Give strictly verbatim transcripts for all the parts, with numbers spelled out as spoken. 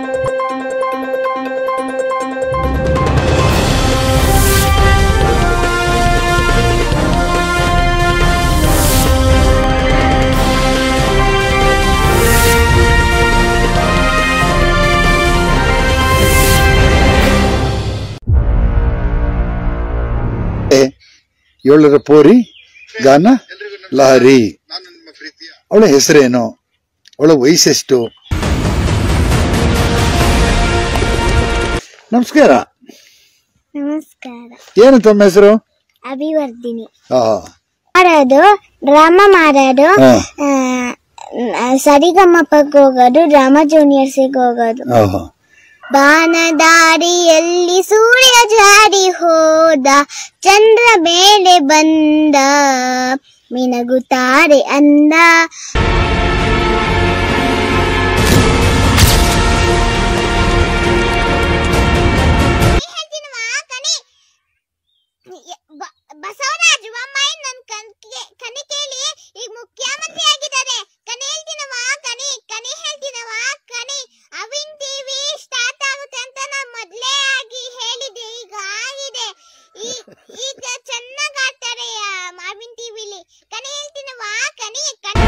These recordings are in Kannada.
ಏಳರ ಪೋರಿ ಗಾನ ಲಹರಿ. ಅವಳ ಹೆಸರೇನು, ಅವಳ ವಯಸ್ಸೆಷ್ಟು? ನಮಸ್ಕಾರ. ನಮಸ್ಕಾರ. ಏನು ತಮ್ಮ ಹೆಸರು? ಅಭಿವರ್ಧಿನಿ. ಮಾಡೋದು ಡ್ರಾಮಾ ಮಾಡೋದು, ಸರಿಗಮ್ಮಪ್ಪಗೆ ಹೋಗೋದು, ಡ್ರಾಮಾ ಜೂನಿಯರ್ಸಿಗೆ ಹೋಗೋದು. ಬಾನದಾರಿಯಲ್ಲಿ ಸೂರ್ಯ ಜಾರಿ ಹೋದ, ಚಂದ್ರ ಮೇಲೆ ಬಂದ, ಮಿನಗುತ್ತಾರೆ ಅಂದ. ಬಸವರಾಜ್ ಬೊಮ್ಮಾಯಿ ನನ್ ಕನಿ ಕೇಳಿ ಈಗ ಮುಖ್ಯಮಂತ್ರಿ ಆಗಿದ್ದಾರೆ. ಕನಿ ಹೇಳ್ತೀನವಾ ಕನಿ ಕನಿ ಹೇಳ್ತೀನವಾ ಕನಿ. ಅವಿನ್ ಟಿವಿ ಸ್ಟಾರ್ಟ್ ಆಗುತ್ತೆ ಅಂತ ನಾನು ಮೊದಲೇ ಆಗಿ ಹೇಳಿದೆ, ಈಗ ಆಗಿದೆ. ಈಗ ಚೆನ್ನಾಗಿ ಆಡ್ತಾರೆ ಅವಿನ್ ಟಿವಿಲಿ. ಕನಿ ಹೇಳ್ತೀನವಾ ಕನಿ ಕನಿ.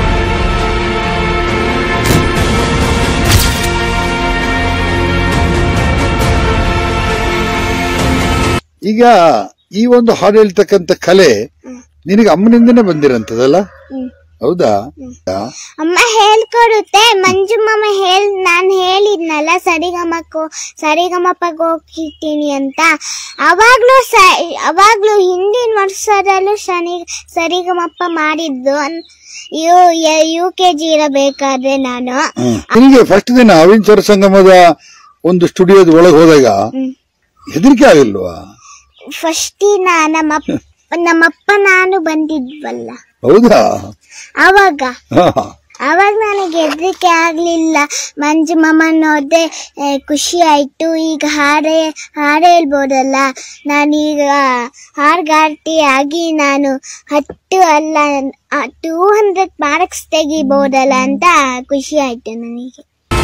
ಈಗ ಈ ಒಂದು ಹಾಡು ಹೇಳ್ತಕ್ಕಂತ ಕಲೆ ನಿನಗೆ ಅಮ್ಮನಿಂದನೇ ಬಂದಿರಂತದಲ್ಲ, ಹೌದಾ? ಅಮ್ಮ ಹೇಳ್ಕೊಡುತ್ತೆ. ಮಂಜುಮ್ಮ ಹೇಳ್ ನಾನ್ ಹೇಳಿದ್ನಲ್ಲ ಸರಿಗಮಕ್ಕೋ ಸರಿಗಮಪ್ಪಗೆ ಹೋಗ್ತೀನಿ ಅಂತ, ಅವಾಗ್ಲೂ ಅವಾಗ್ಲೂ ಹಿಂದಿನ ವರ್ಷದಲ್ಲೂ ಶನಿ ಸರಿಗಮಪ್ಪ ಮಾಡಿದ್ದು. ಯು ಕೆ ಜಿ ಇರಬೇಕಾದ್ರೆ ನಾನು ನಿನಗೆ ಫಸ್ಟ್ ದಿನ ಅವಿನ್ ಸ್ವರ ಸಂಗಮದ ಒಂದು ಸ್ಟುಡಿಯೋದ ಒಳಗೆ ಹೋದಾಗ ಹೆದರಿಕೆ ಆಗಿಲ್ವಾ? ಫಸ್ಟ್ ದಿನ ನಮ್ಮಪ್ಪ ನಮ್ಮಪ್ಪ ನಾನು ಬಂದಿದ್ವಲ್ಲ, ಹೌದಾ? ಅವಾಗ ಅವಾಗ ನನಗೆ ಹೆದರಿಕೆ ಆಗ್ಲಿಲ್ಲ. ಮಂಜು ಮಾಮ ನೋಡ್ದೆ ಖುಷಿ ಆಯ್ತು. ಈಗ ಹಾಡೆ ಹಾಡು ಹೇಳ್ಬೋದಲ್ಲ, ನಾನೀಗ ಹಾಡ್ಗಾರ್ತಿ ಆಗಿ ನಾನು ಹತ್ತು ಅಲ್ಲ ಟೂ ಹಂಡ್ರೆಡ್ ಮಾರ್ಕ್ಸ್ ತೆಗಿಬೋದಲ್ಲ ಅಂತ ಖುಷಿ ಆಯ್ತು ನನಗೆ.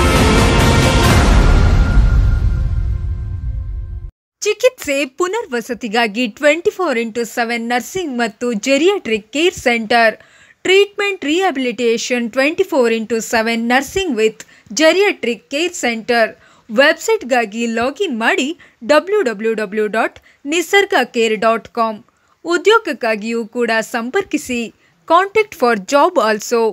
ಚಿಕಿತ್ಸೆ ಪುನರ್ವಸತಿಗಾಗಿ twenty four into seven nursing ಮತ್ತು geriatric care centre. Treatment rehabilitation twenty four into seven nursing with geriatric care centre. ವೆಬ್ಸೈಟ್ಗಾಗಿ ಲಾಗಿನ್ ಮಾಡಿ W W W dot Nisarga care dot com. ಉದ್ಯೋಗಕ್ಕಾಗಿಯೂ ಕೂಡ ಸಂಪರ್ಕಿಸಿ. Contact for job also.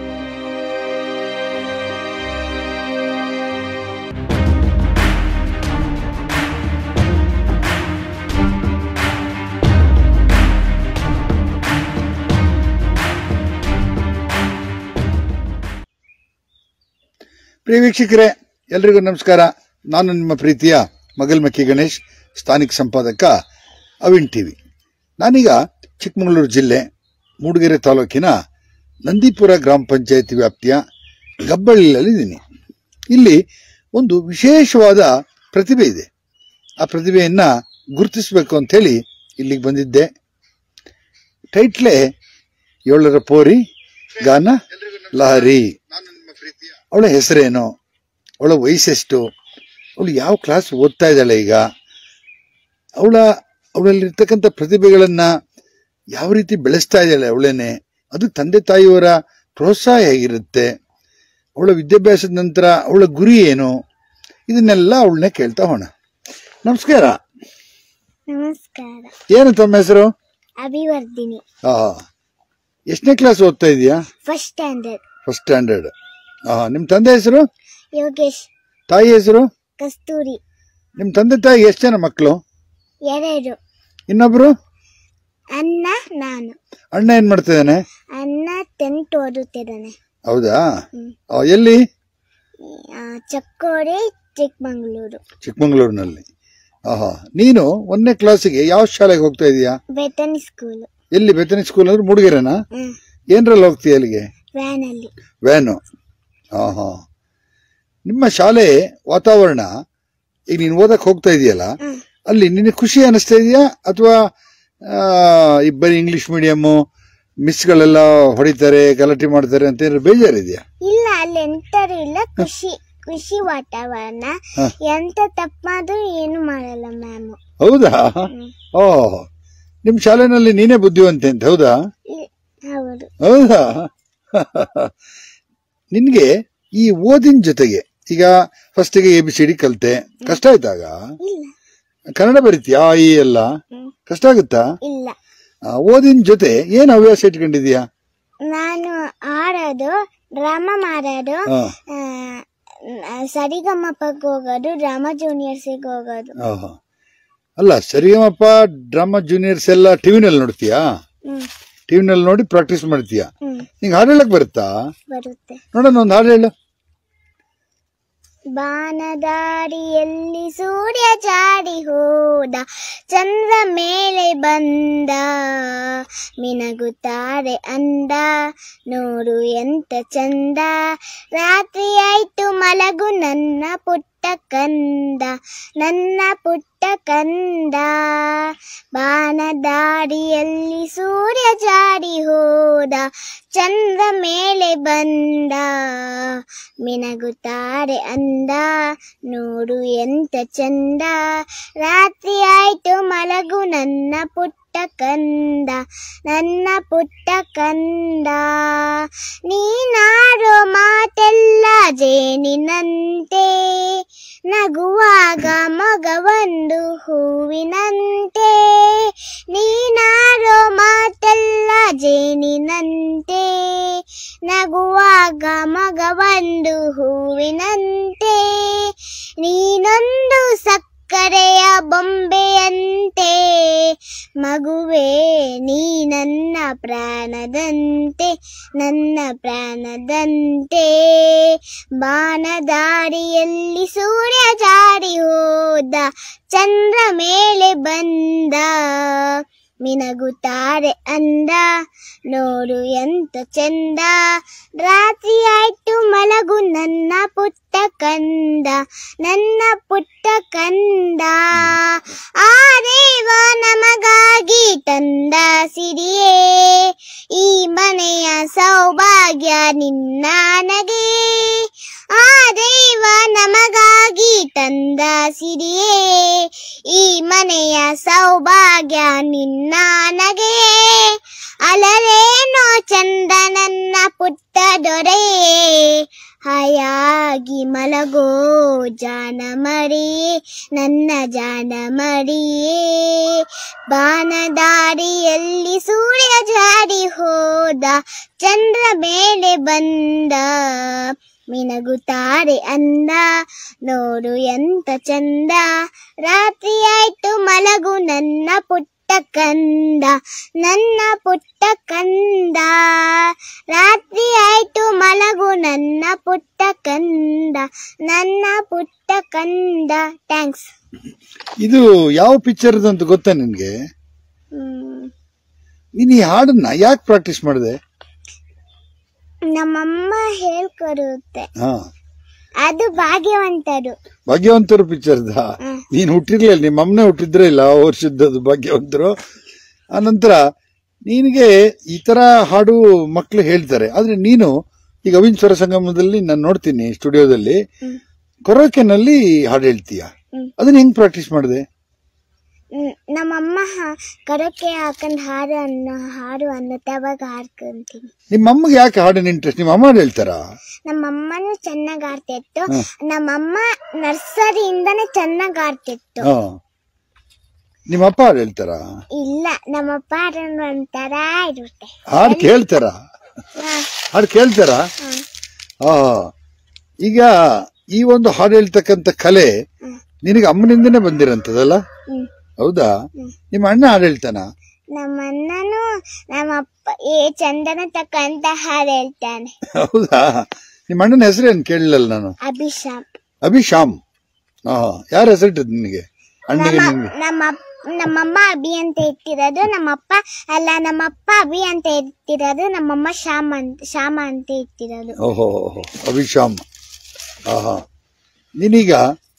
ಪ್ರಿಯ ವೀಕ್ಷಕರೇ, ಎಲ್ರಿಗೂ ನಮಸ್ಕಾರ. ನಾನು ನಿಮ್ಮ ಪ್ರೀತಿಯ ಮಗಲ್ಮಕ್ಕಿ ಗಣೇಶ್, ಸ್ಥಾನಿಕ ಸಂಪಾದಕ ಅವಿನ್ ಟಿವಿ. ನಾನೀಗ ಚಿಕ್ಕಮಗಳೂರು ಜಿಲ್ಲೆ ಮೂಡಿಗೆರೆ ತಾಲೂಕಿನ ನಂದಿಪುರ ಗ್ರಾಮ ಪಂಚಾಯತಿ ವ್ಯಾಪ್ತಿಯ ಗಬ್ಬಳ್ಳಿಯಲ್ಲಿದ್ದೀನಿ. ಇಲ್ಲಿ ಒಂದು ವಿಶೇಷವಾದ ಪ್ರತಿಭೆ ಇದೆ. ಆ ಪ್ರತಿಭೆಯನ್ನ ಗುರುತಿಸಬೇಕು ಅಂತ ಹೇಳಿ ಇಲ್ಲಿಗೆ ಬಂದಿದ್ದೆ. ಟೈಟ್ಲೇ ಏಳರ ಪೋರಿ ಗಾನ ಲಹರಿ. ಅವಳ ಹೆಸರೇನು, ಅವಳ ವಯಸ್ಸೆಷ್ಟು, ಅವಳು ಯಾವ ಕ್ಲಾಸ್ ಓದ್ತಾ ಇದ್ದಾಳೆ ಈಗ, ಅವಳ ಅವಳಲ್ಲಿರ್ತಕ್ಕಂಥ ಪ್ರತಿಭೆಗಳನ್ನ ಯಾವ ರೀತಿ ಬೆಳೆಸ್ತಾ ಇದ್ದಾಳೆ ಅವಳೇನೆ, ಅದು ತಂದೆ ತಾಯಿಯವರ ಪ್ರೋತ್ಸಾಹ ಹೇಗಿರುತ್ತೆ, ಅವಳ ವಿದ್ಯಾಭ್ಯಾಸದ ನಂತರ ಅವಳ ಗುರಿ ಏನು, ಇದನ್ನೆಲ್ಲ ಅವಳನ್ನೇ ಕೇಳ್ತಾ ಹೋಣ. ನಮಸ್ಕಾರ. ನಮಸ್ಕಾರ. ಏನು ತಮ್ಮ ಹೆಸರು? ಅಭಿವರ್ಧಿನಿ. ಹಾ, ಎಷ್ಟನೇ ಕ್ಲಾಸ್ ಓದ್ತಾ ಇದೀಯಾ? First standard. First standard. ಹಾ, ನಿಮ್ ತಂದೆ ಹೆಸರು? ಯೋಗೇಶ್. ತಾಯಿ ಹೆಸರು? ಕಸ್ತೂರಿ. ನಿಮ್ ತಂದೆ ತಾಯಿ ಎಷ್ಟು ಜನ ಮಕ್ಕಳು? ಎರಡು. ಇನ್ನೊಬ್ರು? ಅಣ್ಣ, ನಾನು. ಅಣ್ಣ ಏನ್ ಮಾಡ್ತಿದ್ದಾನೆ? ಅಣ್ಣ ಟೆಂತ್ ಓದುತ್ತಿದ್ದಾನೆ. ಹೌದಾ? ಎಲ್ಲಿ? ಚಕ್ಕೋಡಿ, ಚಿಕ್ಕಮಂಗ್ಳೂರು. ಚಿಕ್ಕಮಂಗ್ಳೂರಿನಲ್ಲಿ. ಆಹಾ, ನೀನು ಒಂದನೇ ಕ್ಲಾಸಿಗೆ ಯಾವ ಶಾಲೆಗೆ ಹೋಗ್ತಾ ಇದೀಯಾ? Bethany school. ಎಲ್ಲಿ ಬೇತನಿ ಸ್ಕೂಲ್ ಅಂದ್ರೆ ಮೂಡಿಗೆರೆನಾ? ಏನ್ರಲ್ಲಿ ಹೋಗ್ತೀಯ ಅಲ್ಲಿಗೆ? ವ್ಯಾನ್ ಅಲ್ಲಿ. ವ್ಯಾನು. ಆಹಾ, ನಿಮ್ಮ ಶಾಲೆ ವಾತಾವರಣ ಈಗ ನೀನು ಓದಕ್ ಹೋಗ್ತಾ ಇದೆಯಲ್ಲ, ಅಲ್ಲಿ ನಿನಗೆ ಖುಷಿ ಅನಿಸ್ತಾ ಇದೆಯಾ ಅಥವಾ ಬರೀ ಇಂಗ್ಲಿಷ್ ಮೀಡಿಯಮ್ಮು ಮಿಸ್ಗಳೆಲ್ಲ ಹೊಡಿತಾರೆ ಗಲಾಟೆ ಮಾಡ್ತಾರೆ ಅಂತ ಏನಾದ್ರು ಬೇಜಾರಿದೆಯಾ? ಇಲ್ಲ, ಅಲ್ಲಿ ಎಂತರೂ ಇಲ್ಲ, ಖುಷಿ. ಖುಷಿ ವಾತಾವರಣ. ಹ. ಎಂತ ತಪ್ಪಾದ್ರೂ ಏನು ಮಾಡಲ್ಲ ಮ್ಯಾಮ್. ಹೌದಾ? ಓ, ನಿಮ್ ಶಾಲೆನಲ್ಲಿ ನೀನೇ ಬುದ್ಧಿವಂತೆ ಅಂತ, ಹೌದಾ? ಹೌದು. ಹೌದಾ? ನಿನ್ಗೆ ಈ ಓದಿನ ಜೊತೆಗೆ ಈಗ ಫಸ್ಟಿಗೆ ಎ ಬಿ ಸಿ ಡಿ ಕಲ್ತೆ, ಕಷ್ಟ ಆಯ್ತಾಗ? ಇಲ್ಲ. ಕನ್ನಡ ಬರೀತೀಯಾ? ಈ ಎಲ್ಲ ಹ್ಮ್. ಕಷ್ಟ ಆಗುತ್ತಾ? ಇಲ್ಲ. ಆ, ಓದಿನ ಜೊತೆ ಏನ್ ಹವ್ಯಾಸ ಇಟ್ಕೊಂಡಿದ್ಯಾ? ನಾನು ಆಡೋದು, ಡ್ರಾಮಾ ಮಾಡೋದು, ಹಾ. ಆ, ಸರಿಗಮ್ಮಪ್ಪಗೆ ಹೋಗೋದು, ಡ್ರಾಮಾ ಜೂನಿಯರ್ಸಿಗೆ ಹೋಗೋದು. ಆಹಾ. ಅಲ್ಲ, ಸರಿಗಮಪ್ಪ ಡ್ರಾಮಾ ಜೂನಿಯರ್ಸ್ ಎಲ್ಲ ಟಿವಿನಲ್ಲಿ ನೋಡ್ತೀಯಾ? ಹ್ಮ್. ಟಿವಿನಲ್ಲಿ ನೋಡಿ ಪ್ರಾಕ್ಟೀಸ್ ಮಾಡ್ತೀಯಾ? ಹ್ಮ್. ನಿಂಗೆ ಹಾಡು ಹೇಳಕ್ ಬರುತ್ತಾ? ಬರುತ್ತೆ. ನೋಡೋಣ, ಒಂದು ಹಾಡು ಹೇಳು. ಬಾನದಾರಿಯಲ್ಲಿ ಸೂರ್ಯ ಜಾರಿ ಹೋದ, ಚಂದ್ರ ಮೇಲೆ ಬಂದ, ಮಿನಗುತ್ತಾರೆ ಅಂದ, ನೋಡು ಎಂತ ಚಂದ, ರಾತ್ರಿ ಆಯ್ತು ಮಲಗು ನನ್ನ ಪುಟ್ಟ ಕಂದ, ನನ್ನ ಪುಟ್ಟ ಕಂದ. ಬಾನದಾರಿಯಲ್ಲಿ ಸೂರ್ಯ ಜಾರಿ ಹೋದ, ಚಂದ್ರ ಮೇಲೆ ಬಂದ, ಮಿನಗುತ್ತಾರೆ ಅಂದ, ನೋಡು ಎಂತ ಚಂದ, ರಾತ್ರಿ ಆಯ್ತು ಮಲಗು ನನ್ನ ಪುಟ್ಟ ಕಂದ, ನನ್ನ ಪುಟ್ಟ ಕಂದ. ನೀನಾಡೋ ಮಾತೆಲ್ಲ ಜೇನಿನಂತೆ, ನಗುವಾಗ ಮಗವೊಂದು ಹೂವಿನಂತೆ, ನೀನಾಡೋ ಮಾತೆಲ್ಲ ಜೇನಿನಂತೆ, ನಗುವಾಗ ಮಗವೊಂದು ಹೂವಿನಂತೆ, ನೀನೊಂದು ಸಕ್ಕರೆಯ ಬೊಂಬೆಯಂತೆ, ಮಗುವೇ ನೀ ನನ್ನ ಪ್ರಾಣದಂತೆ, ನನ್ನ ಪ್ರಾಣದಂತೆ. ಬಾನದಾರಿಯಲ್ಲಿ ಸೂರ್ಯ ಜಾರಿ ಹೋದ, ಚಂದ್ರ ಮೇಲೆ ಬಂದ, ಮಿನಗುತ್ತಾರೆ ಅಂದ, ನೋಡು ಎಂತ ಚಂದ, ರಾತ್ರಿ ಆಯ್ತು ಮಲಗು ನನ್ನ ಪುಟ್ಟ ಕಂದ, ನನ್ನ ಪುಟ್ಟ ಕಂದ. ಆ ದೇವ ನಮಗಾಗಿ ತಂದ ಸಿರಿಯೇ, ಈ ಮನೆಯ ಸೌಭಾಗ್ಯ ನಿನ್ನ ನಗೆ, ಆ ದೇವ ನಮಗಾಗಿ ತಂದ ಸಿರಿಯೇ, ಈ ಮನೆಯ ಸೌಭಾಗ್ಯ ನಿನ್ನ ನಗೆ. ಅಲರೇನೋ ಚಂದ ನನ್ನ ಪುಟ್ಟ ದೊರೆ, ಹಾಯಾಗಿ ಮಲಗೋ ಜಾನ ಮರಿಯೇ, ನನ್ನ ಜಾನ ಮರಿಯೇ. ಬಾನದಾರಿಯಲ್ಲಿ ಸೂರ್ಯ ಜಾರಿ ಹೋದ, ಚಂದ್ರ ಮೇಲೆ ಬಂದ, ಮಿನಗುತ್ತಾರೆ ಅಂದ, ನೋಡು ಎಂತ ಚಂದ, ರಾತ್ರಿ ಆಯ್ತು ಮಲಗು ನನ್ನ ಪುಟ್ಟ ಕಂದ, ನನ್ನ ಪುಟ್ಟ ಕಂದ, ರಾತ್ರಿ ಆಯ್ತು ಮಲಗು ನನ್ನ ಪುಟ್ಟ ಕಂದ, ನನ್ನ ಪುಟ್ಟ ಕಂದ. ಥ್ಯಾಂಕ್ಸ್. ಇದು ಯಾವ ಪಿಕ್ಚರ್ ಅಂತ ಗೊತ್ತಾ ನಿನ್ಗೆ? ನೀನ್ ಈ ಹಾಡನ್ನ ಯಾಕೆ ಪ್ರಾಕ್ಟೀಸ್ ಮಾಡಿದೆ? ನಮ್ಮಮ್ಮ ಹೇಳ್ಕೊಡುತ್ತೆ. ಹಾ, ಅದು ಭಾಗ್ಯವಂತರು. ಭಾಗ್ಯವಂತರು ಪಿಕ್ಚರ್ದ? ನೀನ್ ಹುಟ್ಟಿರ್ಲಿಲ್ಲ, ನಿಮ್ಮ ಅಮ್ಮನೇ ಹುಟ್ಟಿದ್ರೆ ಇಲ್ಲ ಆ ವರ್ಷದ್ದು ಭಾಗ್ಯವಂತರು. ಆನಂತರ ನಿನಗೆ ಈ ತರ ಹಾಡು ಮಕ್ಳು ಹೇಳ್ತಾರೆ, ಆದ್ರೆ ನೀನು ಈಗ ಅವಿನ್ ಸ್ವರ ಸಂಗಮದಲ್ಲಿ ನಾನು ನೋಡ್ತೀನಿ ಸ್ಟುಡಿಯೋದಲ್ಲಿ ಕೊರೋಕೆನಲ್ಲಿ ಹಾಡು ಹೇಳ್ತೀಯ. ಅದನ್ನ ಹೆಂಗ್ ಪ್ರಾಕ್ಟೀಸ್ ಮಾಡಿದೆ? ನಮ್ಮಮ್ಮ ಕರೋಕೆ ಹಾಕೊಂಡ್ ಹಾಡು ಅನ್ನೋ ಹಾಡು ಅನ್ನತ್ತೆ, ಅವಾಗ ಹಾಡ್ಕೊಂತೀನಿ. ನಿಮ್ಮ ಅಮ್ಮಗೆ ಯಾಕೆ ಹಾಡಿನ ಇಂಟ್ರೆಸ್ಟ್? ನಿಮ್ಮ ಅಮ್ಮ ಹಾಡು ಹೇಳ್ತಾರ? ನಮ್ಮಮ್ಮನೂ ಚೆನ್ನಾಗ್ ಆಡ್ತಿತ್ತು. ನಮ್ಮಮ್ಮ ನರ್ಸರಿಯಿಂದಾನೇ ಚೆನ್ನಾಗ್ ಆಡ್ತಿತ್ತು. ನಿಮ್ಮ ಅಪ್ಪ ಹಾಡು ಹೇಳ್ತಾರ? ಇಲ್ಲ, ನಮ್ಮಪ್ಪ ಹಾಡೋದು ಒಂಥರ ಇರುತ್ತೆ. ಹಾಡು ಕೇಳ್ತಾರ? ಹಾಡು ಕೇಳ್ತಾರ? ಆ ಈಗ ಈ ಒಂದು ಹಾಡು ಹೇಳ್ತಕ್ಕಂತ ಕಲೆ ನಿನಗೆ ಅಮ್ಮನಿಂದನೇ ಬಂದಿರಂತದಲ್ಲ, ಹೌದಾ? ನಿಮ್ಮ ಅಣ್ಣ ಹಾಡು ಹೇಳ್ತಾನ? ನಮ್ಮ ಅಣ್ಣನು ನಮ್ಮಪ್ಪ ಏ ಚಂದನ ತಕ್ಕಂತ ಹಾಡು ಹೇಳ್ತಾನೆ. ಹೌದಾ? ನಿಮ್ಮ ಅಣ್ಣನ ಹೆಸರೇನು ಕೇಳಲಿಲ್ಲ ನಾನು. ಅಭಿಶಾಮ್. ಅಭಿಶಾಮ್. ಹಾ, ಯಾರ ಹೆಸರಿಟ್ಟದ್ ನಿನಗೆ? ಅಣ್ಣಗೆ? ನಮ್ಮ ನಮ್ಮಮ್ಮ ಅಭಿ ಅಂತ ಇಟ್ಟಿರೋದು, ನಮ್ಮಪ್ಪ ಅಲ್ಲ ನಮ್ಮಪ್ಪ ಅಭಿ ಅಂತ ಇಟ್ಟಿರೋದು, ನಮ್ಮಮ್ಮ ಶ್ಯಾಮ ಅಂತ ಶ್ಯಾಮ ಅಂತ ಇಟ್ಟಿರೋದು. ಓಹೋ, ಅಭಿಶಾಮ್. ಆಹಾ. ನೀನೀಗ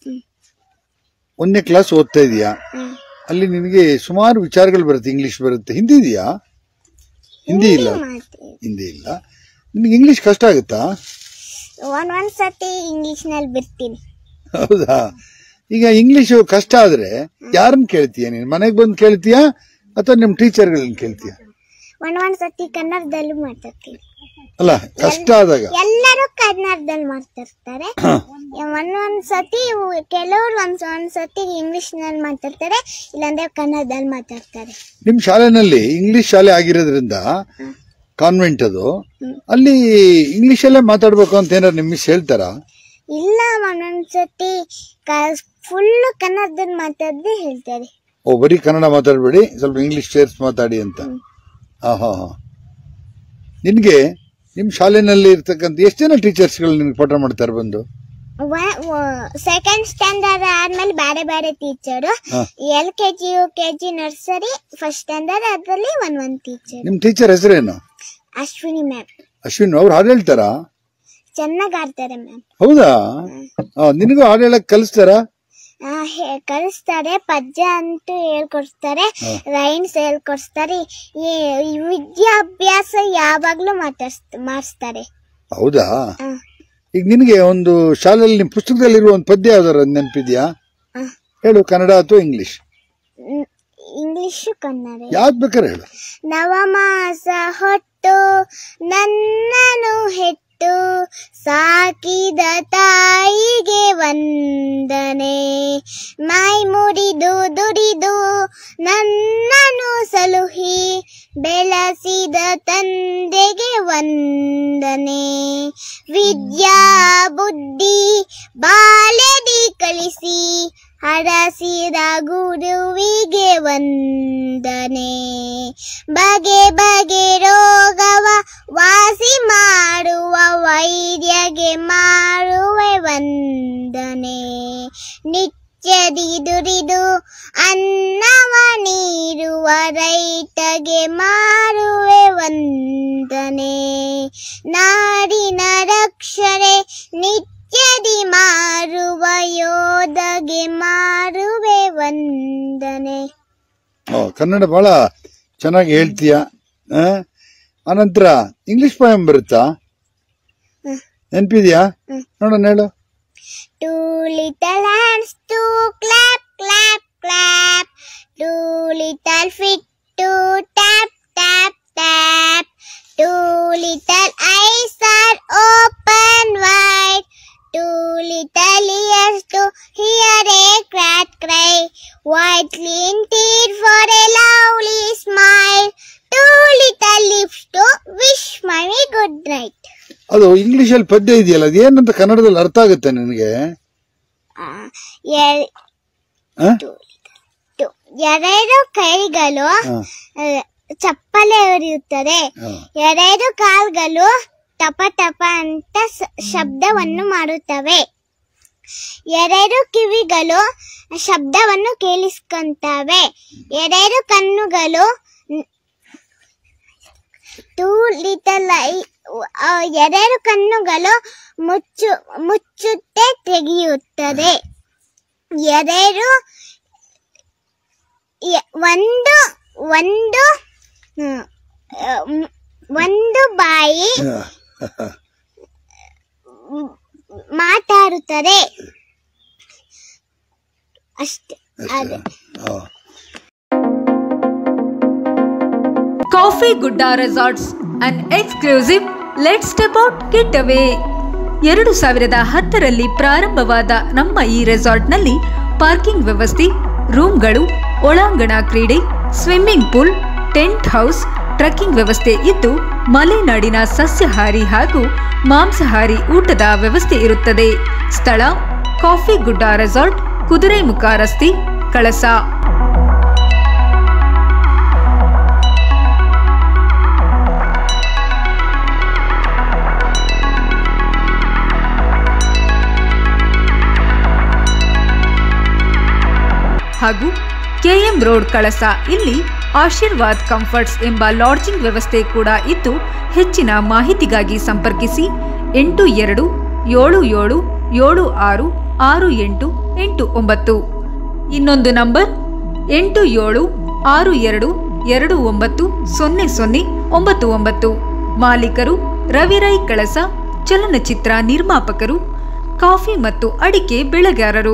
ಒಂದನೇ ಕ್ಲಾಸ್ ಓದ್ತಾ ಇದೀಯಾ, ಅಲ್ಲಿ ನಿನಗೆ ಸುಮಾರು ವಿಚಾರಗಳು ಬರುತ್ತೆ. ಇಂಗ್ಲಿಷ್ ಬರುತ್ತೆ, ಹಿಂದಿ ಇದೆಯಾ? ಹಿಂದಿ ಇಲ್ಲ, ಹಿಂದಿ ಇಲ್ಲ. ನಿನಗೆ ಇಂಗ್ಲಿಷ್ ಕಷ್ಟ ಆಗುತ್ತಾ? ಒಂದ್ ಒಂದ್ ಸತಿ ಇಂಗ್ಲಿಷ್ ನಲ್ಲಿ ಬಿಡ್ತೀನಿ. ಹೌದಾ? ಈಗ ಇಂಗ್ಲಿಷ್ ಕಷ್ಟ ಆದ್ರೆ ಯಾರನ್ನ ಕೇಳ್ತೀಯ ನೀನ್? ಮನೆಗ್ ಬಂದು ಕೇಳ್ತೀಯಾ ಅಥವಾ ನಿಮ್ ಟೀಚರ್ಗಳನ್ನ ಕೇಳ್ತೀಯ? ಒಂದ್ ಒಂದ್ ಸತಿ ಕನ್ನಡದಲ್ಲೂ ಮಾತಾಡ್ತೀನಿ. ಅಲ್ಲ, ಕಷ್ಟ ಆದಾಗ ಎಲ್ಲರೂ ಕನ್ನಡದಲ್ಲಿ ಮಾತಾಡ್ತಾರೆ. ಒಂದೊಂದ್ ಸತಿ ಕೆಲವ್ರು ಒಂದ್ ಒಂದ್ ಸತಿ ಇಂಗ್ಲಿಷ್ ನಲ್ಲಿ ಮಾತಾಡ್ತಾರೆ, ಇಲ್ಲಾಂದ್ರೆ ಕನ್ನಡದಲ್ಲಿ ಮಾತಾಡ್ತಾರೆ. ನಿಮ್ ಶಾಲೆನಲ್ಲಿ ಇಂಗ್ಲಿಷ್ ಶಾಲೆ ಆಗಿರೋದ್ರಿಂದ, ಕಾನ್ವೆಂಟ್ ಅದು, ಅಲ್ಲಿ ಇಂಗ್ಲಿಷ್ ಅಲ್ಲೇ ಮಾತಾಡ್ಬೇಕು ಅಂತ ಏನಾರು ನಿಮ್ ಮಿಸ್ ಹೇಳ್ತಾರ? ಇಲ್ಲ, ಒಂದೊಂದ್ಸತಿ ಫುಲ್ ಕನ್ನಡದಲ್ಲಿ ಮಾತಾಡದೆ ಹೇಳ್ತಾರೆ. ಓ, ಬರೀ ಕನ್ನಡ ಮಾತಾಡ್ಬೇಡಿ, ಸ್ವಲ್ಪ ಇಂಗ್ಲಿಷ್ ಸೇರ್ಸ್ ಮಾತಾಡಿ ಅಂತ. ಹಾ ಹಾ ಹಾ ನಿನ್ಗೆ ನಿಮ್ ಶಾಲೆನಲ್ಲಿ ಇರ್ತಕ್ಕಂಥ ಎಷ್ಟು ಜನ ಟೀಚರ್ಸ್ಗಳು ನಿನ್ಗೆ ಪಾಠ ಮಾಡ್ತಾರೆ ಬಂದು? ಸೆಕೆಂಡ್ ಸ್ಟ್ಯಾಂಡರ್ಡ್ ಆದ್ಮೇಲೆ ಬೇರೆ ಬೇರೆ teacher. L K G, U K G, nursery, first standard ಅದ್ರಲ್ಲಿ ಒಂದ್ ಒಂದ್ ಟೀಚರ್. ನಿಮ್ ಟೀಚರ್ ಹೆಸರೇನು? ಅಶ್ವಿನಿ ಮ್ಯಾಮ್. ಅಶ್ವಿನ್ ಅವ್ರು ಹಾಡು ಹೇಳ್ತಾರಾ? ಚೆನ್ನಾಗ್ ಆಡ್ತಾರೆ ಮ್ಯಾಮ್. ಹೌದಾ? ನಿನಗೂ ಹಾಡು ಹೇಳಕ್ ಕಲಿಸ್ತಾರ? ಕಲಿಸ್ತಾರೆ. ಪದ್ಯ ಅಂತೂ ಹೇಳ್ಕೊಡ್ತಾರೆ, ರೈಮ್ಸ್ ಹೇಳ್ಕೊಡ್ತಾರೆ. ವಿದ್ಯಾಭ್ಯಾಸ ಯಾವಾಗ್ಲೂ ಮಾಡಿಸ್ತಾರೆ. ಹೌದಾ? ಈಗ ನಿನಗೆ ಒಂದು ಶಾಲೆಯಲ್ಲಿ ನಿಮ್ ಪುಸ್ತಕದಲ್ಲಿರುವ ಒಂದು ಪದ್ಯ ಯಾವ್ದಾರ ನೆನಪಿದ್ಯಾ? ಹೇಳು, ಕನ್ನಡ ಅಥವಾ ಇಂಗ್ಲಿಷ್? ಇಂಗ್ಲಿಷ್, ಕನ್ನಡ ಯಾವ್ದು ಬೇಕಾದ್ರೆ ಹೇಳು. ನವಮಾಸ ಹೊಟ್ಟು ನನ್ನನು ಹೆಟ್ಟು ಸಾಕಿದ ತಾಯಿಗೆ ವಂದನೆ, ಮೈ ಮುರಿದು ದುಡಿದು ನನ್ನನು ಸಲುಹಿ ಬೆಳೆಸಿದ ತಂದೆಗೆ ವಂದನೆ, ವಿದ್ಯಾ ಬುದ್ಧಿ ಬಾಲ್ಯದಿ ಕಳಿಸಿ ಹರಸಿದ ಗುರುವಿಗೆ ವಂದನೆ, ಬಗೆ ಬಗೆ ರೋಗವ ವಾಸಿ ಮಾಡುವ ವೈದ್ಯಗೆ ಮಾಡುವೆ ವಂದನೆ, ನಿತ್ಯದಿ ದುಡಿದು ಅನ್ನವ ನೀಡುವ ರೈತಗೆ ಮಾಡುವೆ ವಂದನೆ, ನಾಡಿನ ರಕ್ಷಣೆ ನಿತ್ಯದಿ ಮಾರುವ ಯೋಧಗೆ ಮಾರುವೆ ವಂದನೆ. ಕನ್ನಡ ಬಹಳ ಚೆನ್ನಾಗಿ ಹೇಳ್ತೀಯ. ಅನಂತರ ಇಂಗ್ಲಿಷ್ ಪೋಯಂ ಬರುತ್ತಾ? ನೆನಪಿದ್ಯಾ? ನೋಡೋಣ, ಹೇಳು. Two little hands to clap clap clap, two little feet to tap tap tap, two little eyes are open wide, two little ears to hear a cat cry, white clean teeth for a lovely smile, two little lips to wish mommy good night. ಅದು ಇಂಗ್ಲಿಷ್ ಅಲ್ಲಿ ಪದ್ಯ ಇದೆಯಲ್ಲ, ಅದೇನಂತ ಕನ್ನಡದಲ್ಲಿ ಅರ್ಥ ಆಗುತ್ತೆ ನಿನಗೆ? ಎರಡು ಕೈಗಳು ಚಪ್ಪಲೆ ಹೊಡೆಯುತ್ತದೆ, ಎರಡು ಕಾಲ್ಗಳು ಟಪ ಟಪ ಅಂತ ಶಬ್ದವನ್ನು ಮಾಡುತ್ತವೆ, ಎರಡು ಕಿವಿಗಳು ಶಬ್ದವನ್ನು ಕೇಳಿಸ್ಕೊಂತವೆ, ಎರಡು ಕಣ್ಣುಗಳು ಟೂ ಲಿಟಲ್ ಎರಡು ಕಣ್ಣುಗಳು ಮುಚ್ಚು ಮುಚ್ಚುತ್ತೆ ತೆಗೆಯುತ್ತದೆ, ಎರಡು ಒಂದು ಒಂದು ಒಂದು ಬಾಯಿ ಮಾತಾಡುತ್ತದೆ ಅಷ್ಟೇ. Coffee Gudda resorts an exclusive let step out getaway. ಎರಡು ಸಾವಿರದ ಹತ್ತರಲ್ಲಿ ಪ್ರಾರಂಭವಾದ ನಮ್ಮ ಈ ರೆಸಾರ್ಟ್ನಲ್ಲಿ ಪಾರ್ಕಿಂಗ್ ವ್ಯವಸ್ಥೆ, ರೂಮ್ಗಳು, ಒಳಾಂಗಣ ಕ್ರೀಡೆ, swimming pool, tent house, trekking ವ್ಯವಸ್ಥೆ ಇದ್ದು ಮಲೆನಾಡಿನ ಸಸ್ಯಾಹಾರಿ ಹಾಗೂ ಮಾಂಸಾಹಾರಿ ಊಟದ ವ್ಯವಸ್ಥೆ ಇರುತ್ತದೆ. ಸ್ಥಳ ಕಾಫಿ ಗುಡ್ಡ ರೆಸಾರ್ಟ್, ಕುದುರೆಮುಖ ರಸ್ತೆ, ಕಳಸ. ಹಾಗೂ ಕೆಎಂ ರೋಡ್, ಕಳಸ. ಇಲ್ಲಿ ಆಶೀರ್ವಾದ್ ಕಂಫರ್ಟ್ಸ್ ಎಂಬ ಲಾಡ್ಜಿಂಗ್ ವ್ಯವಸ್ಥೆ ಕೂಡ ಇದ್ದು ಹೆಚ್ಚಿನ ಮಾಹಿತಿಗಾಗಿ ಸಂಪರ್ಕಿಸಿ ಎಂಟು ಎರಡು ಏಳು ಏಳು ಏಳು ಆರು ಆರು ಎಂಟು ಎಂಟು ಒಂಬತ್ತು. ಇನ್ನೊಂದು ನಂಬರ್ ಎಂಟು ಏಳು ಆರು ಎರಡು ಎರಡು ಒಂಬತ್ತು ಸೊನ್ನೆ ಸೊನ್ನೆ ಒಂಬತ್ತು ಒಂಬತ್ತು. ಮಾಲೀಕರು ರವಿರೈ, ಕಳಸ. ಚಲನಚಿತ್ರ ನಿರ್ಮಾಪಕರು, ಕಾಫಿ ಮತ್ತು ಅಡಿಕೆ ಬೆಳೆಗಾರರು.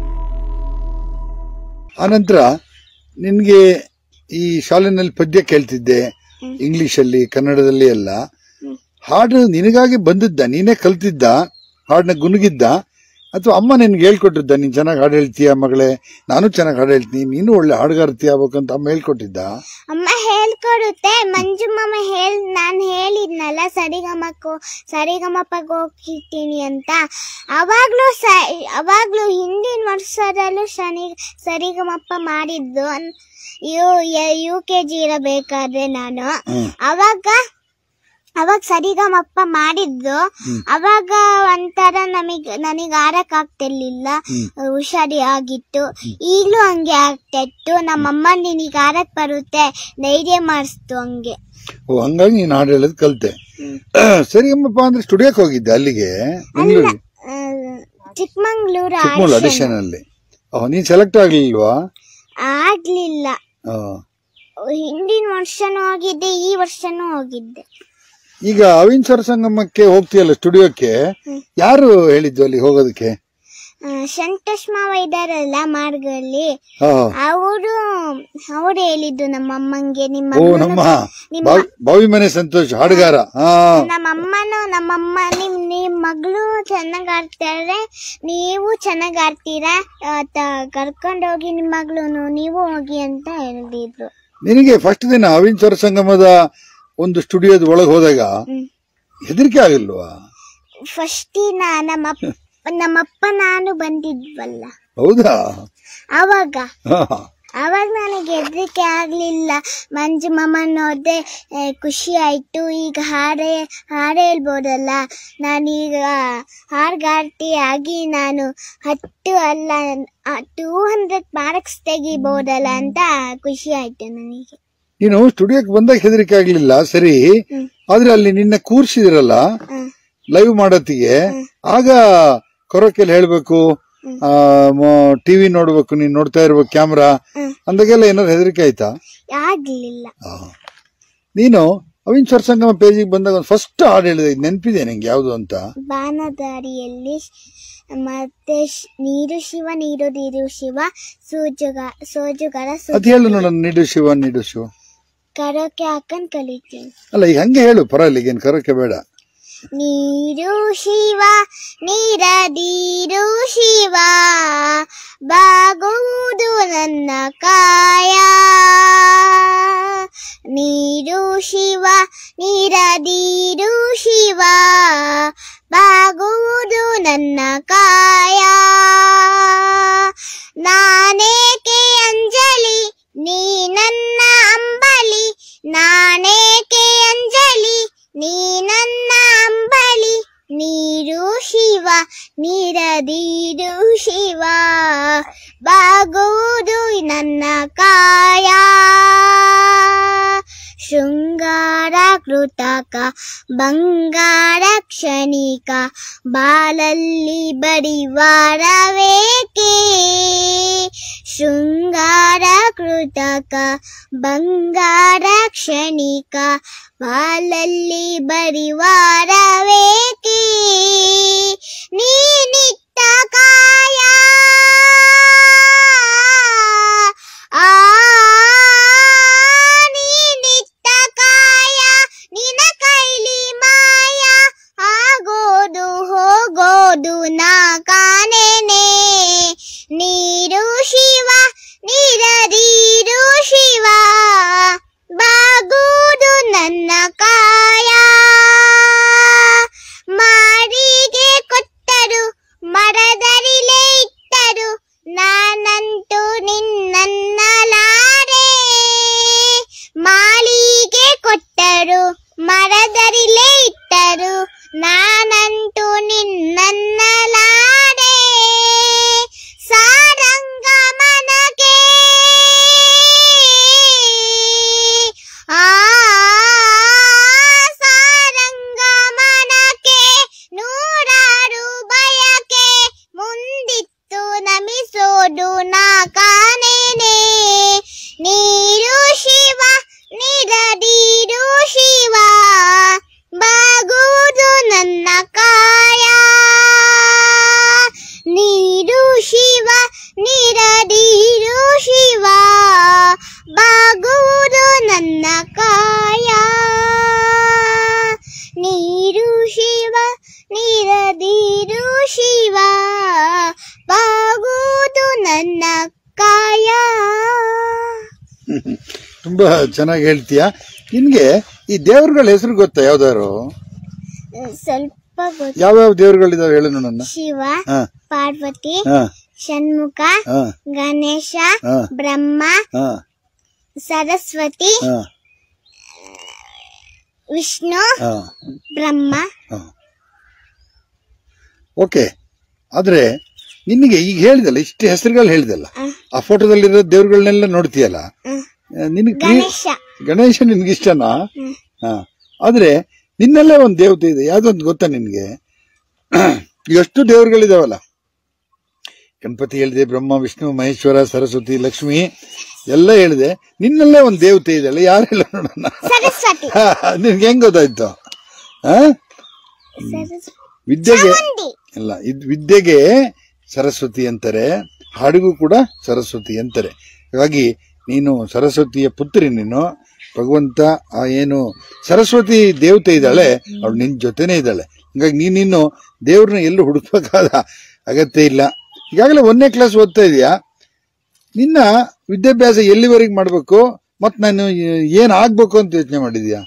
ಆನಂತರ ನಿನ್ಗೆ ಈ ಶಾಲೆನಲ್ಲಿ ಪದ್ಯ ಕೇಳ್ತಿದ್ದೆ, ಇಂಗ್ಲಿಷಲ್ಲಿ, ಕನ್ನಡದಲ್ಲಿ ಎಲ್ಲ. ಹಾಡು ನಿನಗಾಗಿ ಬಂದಿದ್ದ, ನೀನೇ ಕಲ್ತಿದ್ದ, ಹಾಡನ್ನ ಗುನುಗಿದ್ದ, ಅಥವಾ ಅಮ್ಮ ನಿನ್ಗೆ ಹೇಳ್ಕೊಟ್ಟಿದ್ದ? ನೀನ್ ಚೆನ್ನಾಗಿ ಹಾಡು ಹೇಳ್ತೀಯ ಮಗಳೇ, ನಾನು ಚೆನ್ನಾಗಿ ಹಾಡು ಹೇಳ್ತೀನಿ, ನೀನು ಒಳ್ಳೆ ಹಾಡುಗಾರ್ತಿ ಆಗ್ಬೇಕಂತ ಅಮ್ಮ ಹೇಳ್ಕೊಟ್ಟಿದ್ದ? ಅಮ್ಮ ಹೇಳ್ಕೊಡುತ್ತೆ. ಮಂಜುಮಮ್ಮ ಹೇಳ್ ನಾನು ಹೇಳಿದ್ನಲ್ಲ ಸರಿಗಮಕ್ಕೋ ಸರಿಗಮಪ್ಪಗೆ ಹೋಗ್ತೀನಿ ಅಂತ, ಅವಾಗ್ಲೂ ಸ ಅವಾಗ್ಲೂ ಹಿಂದಿನ ವರ್ಷದಲ್ಲೂ ಶನಿ ಸರಿಗಮಪ್ಪ ಮಾಡಿದ್ದು. ಯು ಯು ಕೆ ಜಿ ಇರಬೇಕಾದ್ರೆ ನಾನು ಅವಾಗ ಅವಾಗ ಸರಿಗಮಪ್ಪ ಮಾಡಿದ್ದು. ಅವಾಗ ಒಂಥರ ನಮಗ್ ನನಗ್ ಆಡಕ್ ಆಗ್ತಿರ್ಲಿಲ್ಲ, ಹುಷಾರಿ ಆಗಿತ್ತು. ಈಗ್ಲೂ ಹಂಗೆ ಆಗ್ತಿತ್ತು. ನಮ್ಮಮ್ಮ ನಿನಗ್ ಆಡಕ್ ಬರುತ್ತೆ, ಧೈರ್ಯ ಮಾಡಿಸ್ತು ಹಂಗೆ. ಓ, ಹಂಗಾಗಿ ನೀನ್ ಹಾಡು ಹೇಳೋದ್ ಕಲ್ತೆ. ಸರಿಗಮಪ್ಪ ಅಂದ್ರೆ ಸ್ಟುಡಿಯೋಕ್ ಹೋಗಿದ್ದೆ ಅಲ್ಲಿಗೆ? ಚಿಕ್ಕಮಂಗ್ಳೂರು ಚಿಕ್ಕಮಂಗ್ಳೂರು ಆಡಿಷನ್ ಅಲ್ಲಿ. ನೀನ್ ಸೆಲೆಕ್ಟ್ ಆಗ್ಲಿಲ್ವಾ? ಆಗ್ಲಿಲ್ಲ. ಹಿಂದಿನ ವರ್ಷನೂ ಹೋಗಿದ್ದೆ, ಈ ವರ್ಷನೂ ಹೋಗಿದ್ದೆ. ಈಗ ಅವಿನ್ ಸ್ವರ ಸಂಗಮಕ್ಕೆ ಹೋಗ್ತೀಯಲ್ಲ ಸ್ಟುಡಿಯೋಕ್ಕೆ, ಯಾರು ಹೇಳಿದ್ದು ಅಲ್ಲಿ ಹೋಗೋದಕ್ಕೆ? ಸಂತೋಷ್ ಮಾವ ಇದಾರಲ್ಲ ಮಾರ್ಗಲ್ಲಿ, ಅವರು ಅವ್ರು ಹೇಳಿದ್ದು ನಮ್ಮಮ್ಮಂಗೆ. ನಿಮ್ಮ ಬಾವಿ ಮನೆ ಸಂತೋಷ್ ಹಾಡುಗಾರ. ನಮ್ಮಮ್ಮನು ನಮ್ಮಮ್ಮ ನಿಮ್ ನಿಮ್ ಮಗಳು ಚೆನ್ನಾಗ್ ಆಡ್ತಾರೆ, ನೀವು ಚೆನ್ನಾಗ್ ಆಡ್ತೀರಾ, ಕರ್ಕೊಂಡೋಗಿ ನಿಮ್ ಮಗಳು ನೀವು ಹೋಗಿ ಅಂತ ಹೇಳಿದ್ರು. ನಿನಗೆ ಫಸ್ಟ್ ದಿನ ಅವಿನ್ ಸ್ವರ ಸಂಗಮದ ಒಂದು ಸ್ಟುಡಿಯೋದ ಒಳಗೆ ಹೋದಾಗ ಹೆದರಿಕೆ ಆಗಿಲ್ವಾ? ಫಸ್ಟ್ ದಿನ ನಮ್ಮ ನಮ್ಮಪ್ಪ ನಾನು ಬಂದಿದ್ವಲ್ಲ. ಹೌದಾ? ಅವಾಗ ಅವಾಗ ನನಗೆ ಹೆದರಿಕೆ ಆಗ್ಲಿಲ್ಲ. ಮಂಜು ಮಾಮ ನೋಡ್ದೆ ಖುಷಿ ಆಯ್ತು. ಈಗ ಹಾಡೇ ಹಾಡು ಹೇಳ್ಬೋದಲ್ಲ, ನಾನೀಗ ಹಾಡ್ಗಾರ್ತಿ ಆಗಿ ನಾನು ಹತ್ತು ಅಲ್ಲ ಟೂ ಹಂಡ್ರೆಡ್ ಮಾರ್ಕ್ಸ್ ತೆಗಿಬೋದಲ್ಲ ಅಂತ ಖುಷಿ ಆಯ್ತು ನನಗೆ. ನೀನು ಸ್ಟುಡಿಯೋಕ್ಕೆ ಬಂದಾಗ ಹೆದರಿಕೆ ಆಗ್ಲಿಲ್ಲ ಸರಿ, ಆದ್ರೆ ಅಲ್ಲಿ ನಿನ್ನ ಕೂರ್ಸಿದಿರಲ್ಲ ಲೈವ್ ಮಾಡೋತ್ತಿಗೆ, ಆಗ ಕೊರಕೆಲ್ಲ ಹೇಳ್ಬೇಕು, ಟಿವಿ ನೋಡ್ಬೇಕು, ನೀನ್ ನೋಡ್ತಾ ಇರ್ಬೇಕು ಕ್ಯಾಮ್ರಾ ಅಂದಾಗೆಲ್ಲ ಏನಾದ್ರು ಹೆದರಿಕೆ ಆಯ್ತಾ? ಆಗ್ಲಿಲ್ಲ. ನೀನು ಅವಿನ್ ಸ್ವರ ಸಂಗಮ ಪೇಜಿಗೆ ಬಂದಾಗ ಫಸ್ಟ್ ಹಾಡು ಹೇಳಿದ ನೆನಪಿದೆ ನಿಂಗೆ ಯಾವ್ದು ಅಂತ? ಬಾನದಾರಿಯಲ್ಲಿ ಮತ್ತೆ ನೀರು ಶಿವ ನೀರು ನೀರು ಶಿವ ಸೋಜುಗ ಸೋಜುಗರ. ಅದ್ ಹೇಳು ನೋಡ, ನೀಡು ಶಿವ ನೀಡು ಶಿವ. ಕರೋಕೆ ಹಾಕೊಂಡ್ ಕಲಿತೀನಿ. ಅಲ್ಲ ಈಗ ಹಂಗೆ ಹೇಳು, ಪರವಾಗಿಲ್ಲ, ಈಗೇನು ಕರೋಕೆ ಬೇಡ. ನೀರು ಶಿವ ನೀರದೀರು ಶಿವ ಬಾಗುವುದು ನನ್ನ ಕಾಯ. ನೀರು ಶಿವ ನೀರದೀರು ಶಿವ ಬಾಗುವುದು ನನ್ನ ಕಾಯ. ನಾನೇಕೆ ಅಂಜಲಿ ನೀ ನನ್ನ ಅಂಬಲಿ, ನಾನೇಕೆ ಅಂಜಲಿ ನೀ ನನ್ನ ಅಂಬಲಿ. ನೀರು ಶಿವ ನೀರದೀರು ಶಿವ ಬಾಗುವುದು ನನ್ನ ಕಾಯ. ಶೃಂಗಾರ ಕೃತಕ ಬಂಗಾರ ಕ್ಷಣಿಕ ಬಾಲಲ್ಲಿ ಬಡಿವಾರವೇಕೆ. ಶೃಂಗಾರ ಕೃತಕ ಬಂಗಾರ ಕ್ಷಣಿಕ ಬಾಲಲ್ಲಿ ಬಡಿವಾರವೇಕೆ. ನೀನಿತ್ತ ಕಾಯ ಆ ನೀನಿತ್ತ ಕಾಯ ನಿನ ಕೈಲಿ ಮಾಯ ಆಗೋದು ಹೋಗೋದು ನಾ ಕಾಣೆನೆ. ನೀರು ಶಿವ ನೀರದೀರು ಶಿವ ಬಾಗುವುದು ನನ್ನ ಕಾಯ. ಮಾರಿಗೆ ಕೊಟ್ಟರು ಮರದರಿಲೇ ಇಟ್ಟರು ನಾನಂತೂ ನಿನ್ನನ್ನಲಾರೆ. ಮಾಳಿಗೆ ಕೊಟ್ಟರು ಮರದರಿಲೇ ಇಟ್ಟರು ನಾನಂತೂ ನಿನ್ನನ್ನಲಾರೆ. ಸಾರಂಗ ಮನಗೆ ಆ ಸಾರಂಗ ಮನಕ್ಕೆ ನೂರಾರು ಬಯಕೆ ಮುಂದಿತ್ತು ನಮಿಸೋದು ನಾ ಕಾಣೆನೆ. ನೀರು ಶಿವ ನೀರದೀರು ಶಿವ ಬಾಗುವುದು ನನ್ನ ತುಂಬಾ ಚೆನ್ನಾಗಿ ಹೇಳ್ತೀಯ. ನಿನ್ಗೆ ಈ ದೇವ್ರಗಳ ಹೆಸರು ಗೊತ್ತಾ ಯಾವ್ದಾರು? ಸ್ವಲ್ಪ ಗೊತ್ತು. ಯಾವ್ಯಾವ ದೇವ್ರುಗಳಿದಾವೆ ಹೇಳು ನೋಡೋಣ. ಶಿವ, ಹಾ ಪಾರ್ವತಿ, ಹಾ ಷಣ್ಮುಖ, ಹಾ ಗಣೇಶ, ಹಾ ಬ್ರಹ್ಮ, ಹಾ ಸರಸ್ವತಿ, ಹಾ ವಿಷ್ಣು, ಹಾ ಬ್ರಹ್ಮ. ಹಾ ಓಕೆ. ಆದ್ರೆ ನಿನಗೆ ಈಗ ಹೇಳಿದಲ್ಲ, ಇಷ್ಟು ಹೆಸರುಗಳು ಹೇಳಿದಲ್ಲ, ಆ ಫೋಟೋದಲ್ಲಿರೋ ದೇವ್ರುಗಳನ್ನೆಲ್ಲ ನೋಡ್ತೀಯಲ್ಲ, ನಿನಗೆ ಗಣೇಶ ಗಣೇಶ ನಿನ್ಗಿಷ್ಟನಾ? ಹಾ. ಆದ್ರೆ ನಿನ್ನಲ್ಲೇ ಒಂದ್ ದೇವತೆ ಇದೆ, ಯಾವ್ದೊಂದು ಗೊತ್ತಾ ನಿನ್ಗೆ? ಎಷ್ಟು ದೇವ್ರುಗಳಿದಾವಲ್ಲ, ಗಣಪತಿ ಹೇಳಿದೆ, ಬ್ರಹ್ಮ, ವಿಷ್ಣು, ಮಹೇಶ್ವರ, ಸರಸ್ವತಿ, ಲಕ್ಷ್ಮಿ ಎಲ್ಲ ಹೇಳಿದೆ. ನಿನ್ನಲ್ಲೇ ಒಂದ್ ದೇವತೆ ಇದೆಯಲ್ಲ, ಯಾರು ಹೇಳ ನೋಡೋಣ. ಸರಸ್ವತಿ. ನಿನ್ಗೆ ಹೆಂಗ್ ಗೊತ್ತಾಯ್ತು? ಹ ವಿದ್ಯೆಗೆ ಇಲ್ಲ, ಇದ್ ವಿದ್ಯೆಗೆ ಸರಸ್ವತಿ ಅಂತಾರೆ, ಹಾಡಿಗೂ ಕೂಡ ಸರಸ್ವತಿ ಅಂತಾರೆ. ಹಾಗಾಗಿ ನೀನು ಸರಸ್ವತಿಯ ಪುತ್ರಿ. ನೀನು ಭಗವಂತ ಆ ಏನು ಸರಸ್ವತಿ ದೇವತೆ ಇದ್ದಾಳೆ, ಅವಳು ನಿನ್ ಜೊತೆನೆ ಇದ್ದಾಳೆ. ಹಂಗಾಗಿ ನೀನಿನ್ನು ದೇವ್ರನ್ನ ಎಲ್ಲೂ ಹುಡುಕ್ಬೇಕಾದ ಅಗತ್ಯ ಇಲ್ಲ. ಈಗಾಗಲೇ ಒಂದನೇ ಕ್ಲಾಸ್ ಓದ್ತಾ ಇದೀಯಾ. ನಿನ್ನ ವಿದ್ಯಾಭ್ಯಾಸ ಎಲ್ಲಿವರೆಗೆ ಮಾಡ್ಬೇಕು, ಮತ್ ನಾನು ಏನ್ ಆಗ್ಬೇಕು ಅಂತ ಯೋಚನೆ ಮಾಡಿದ್ಯಾ?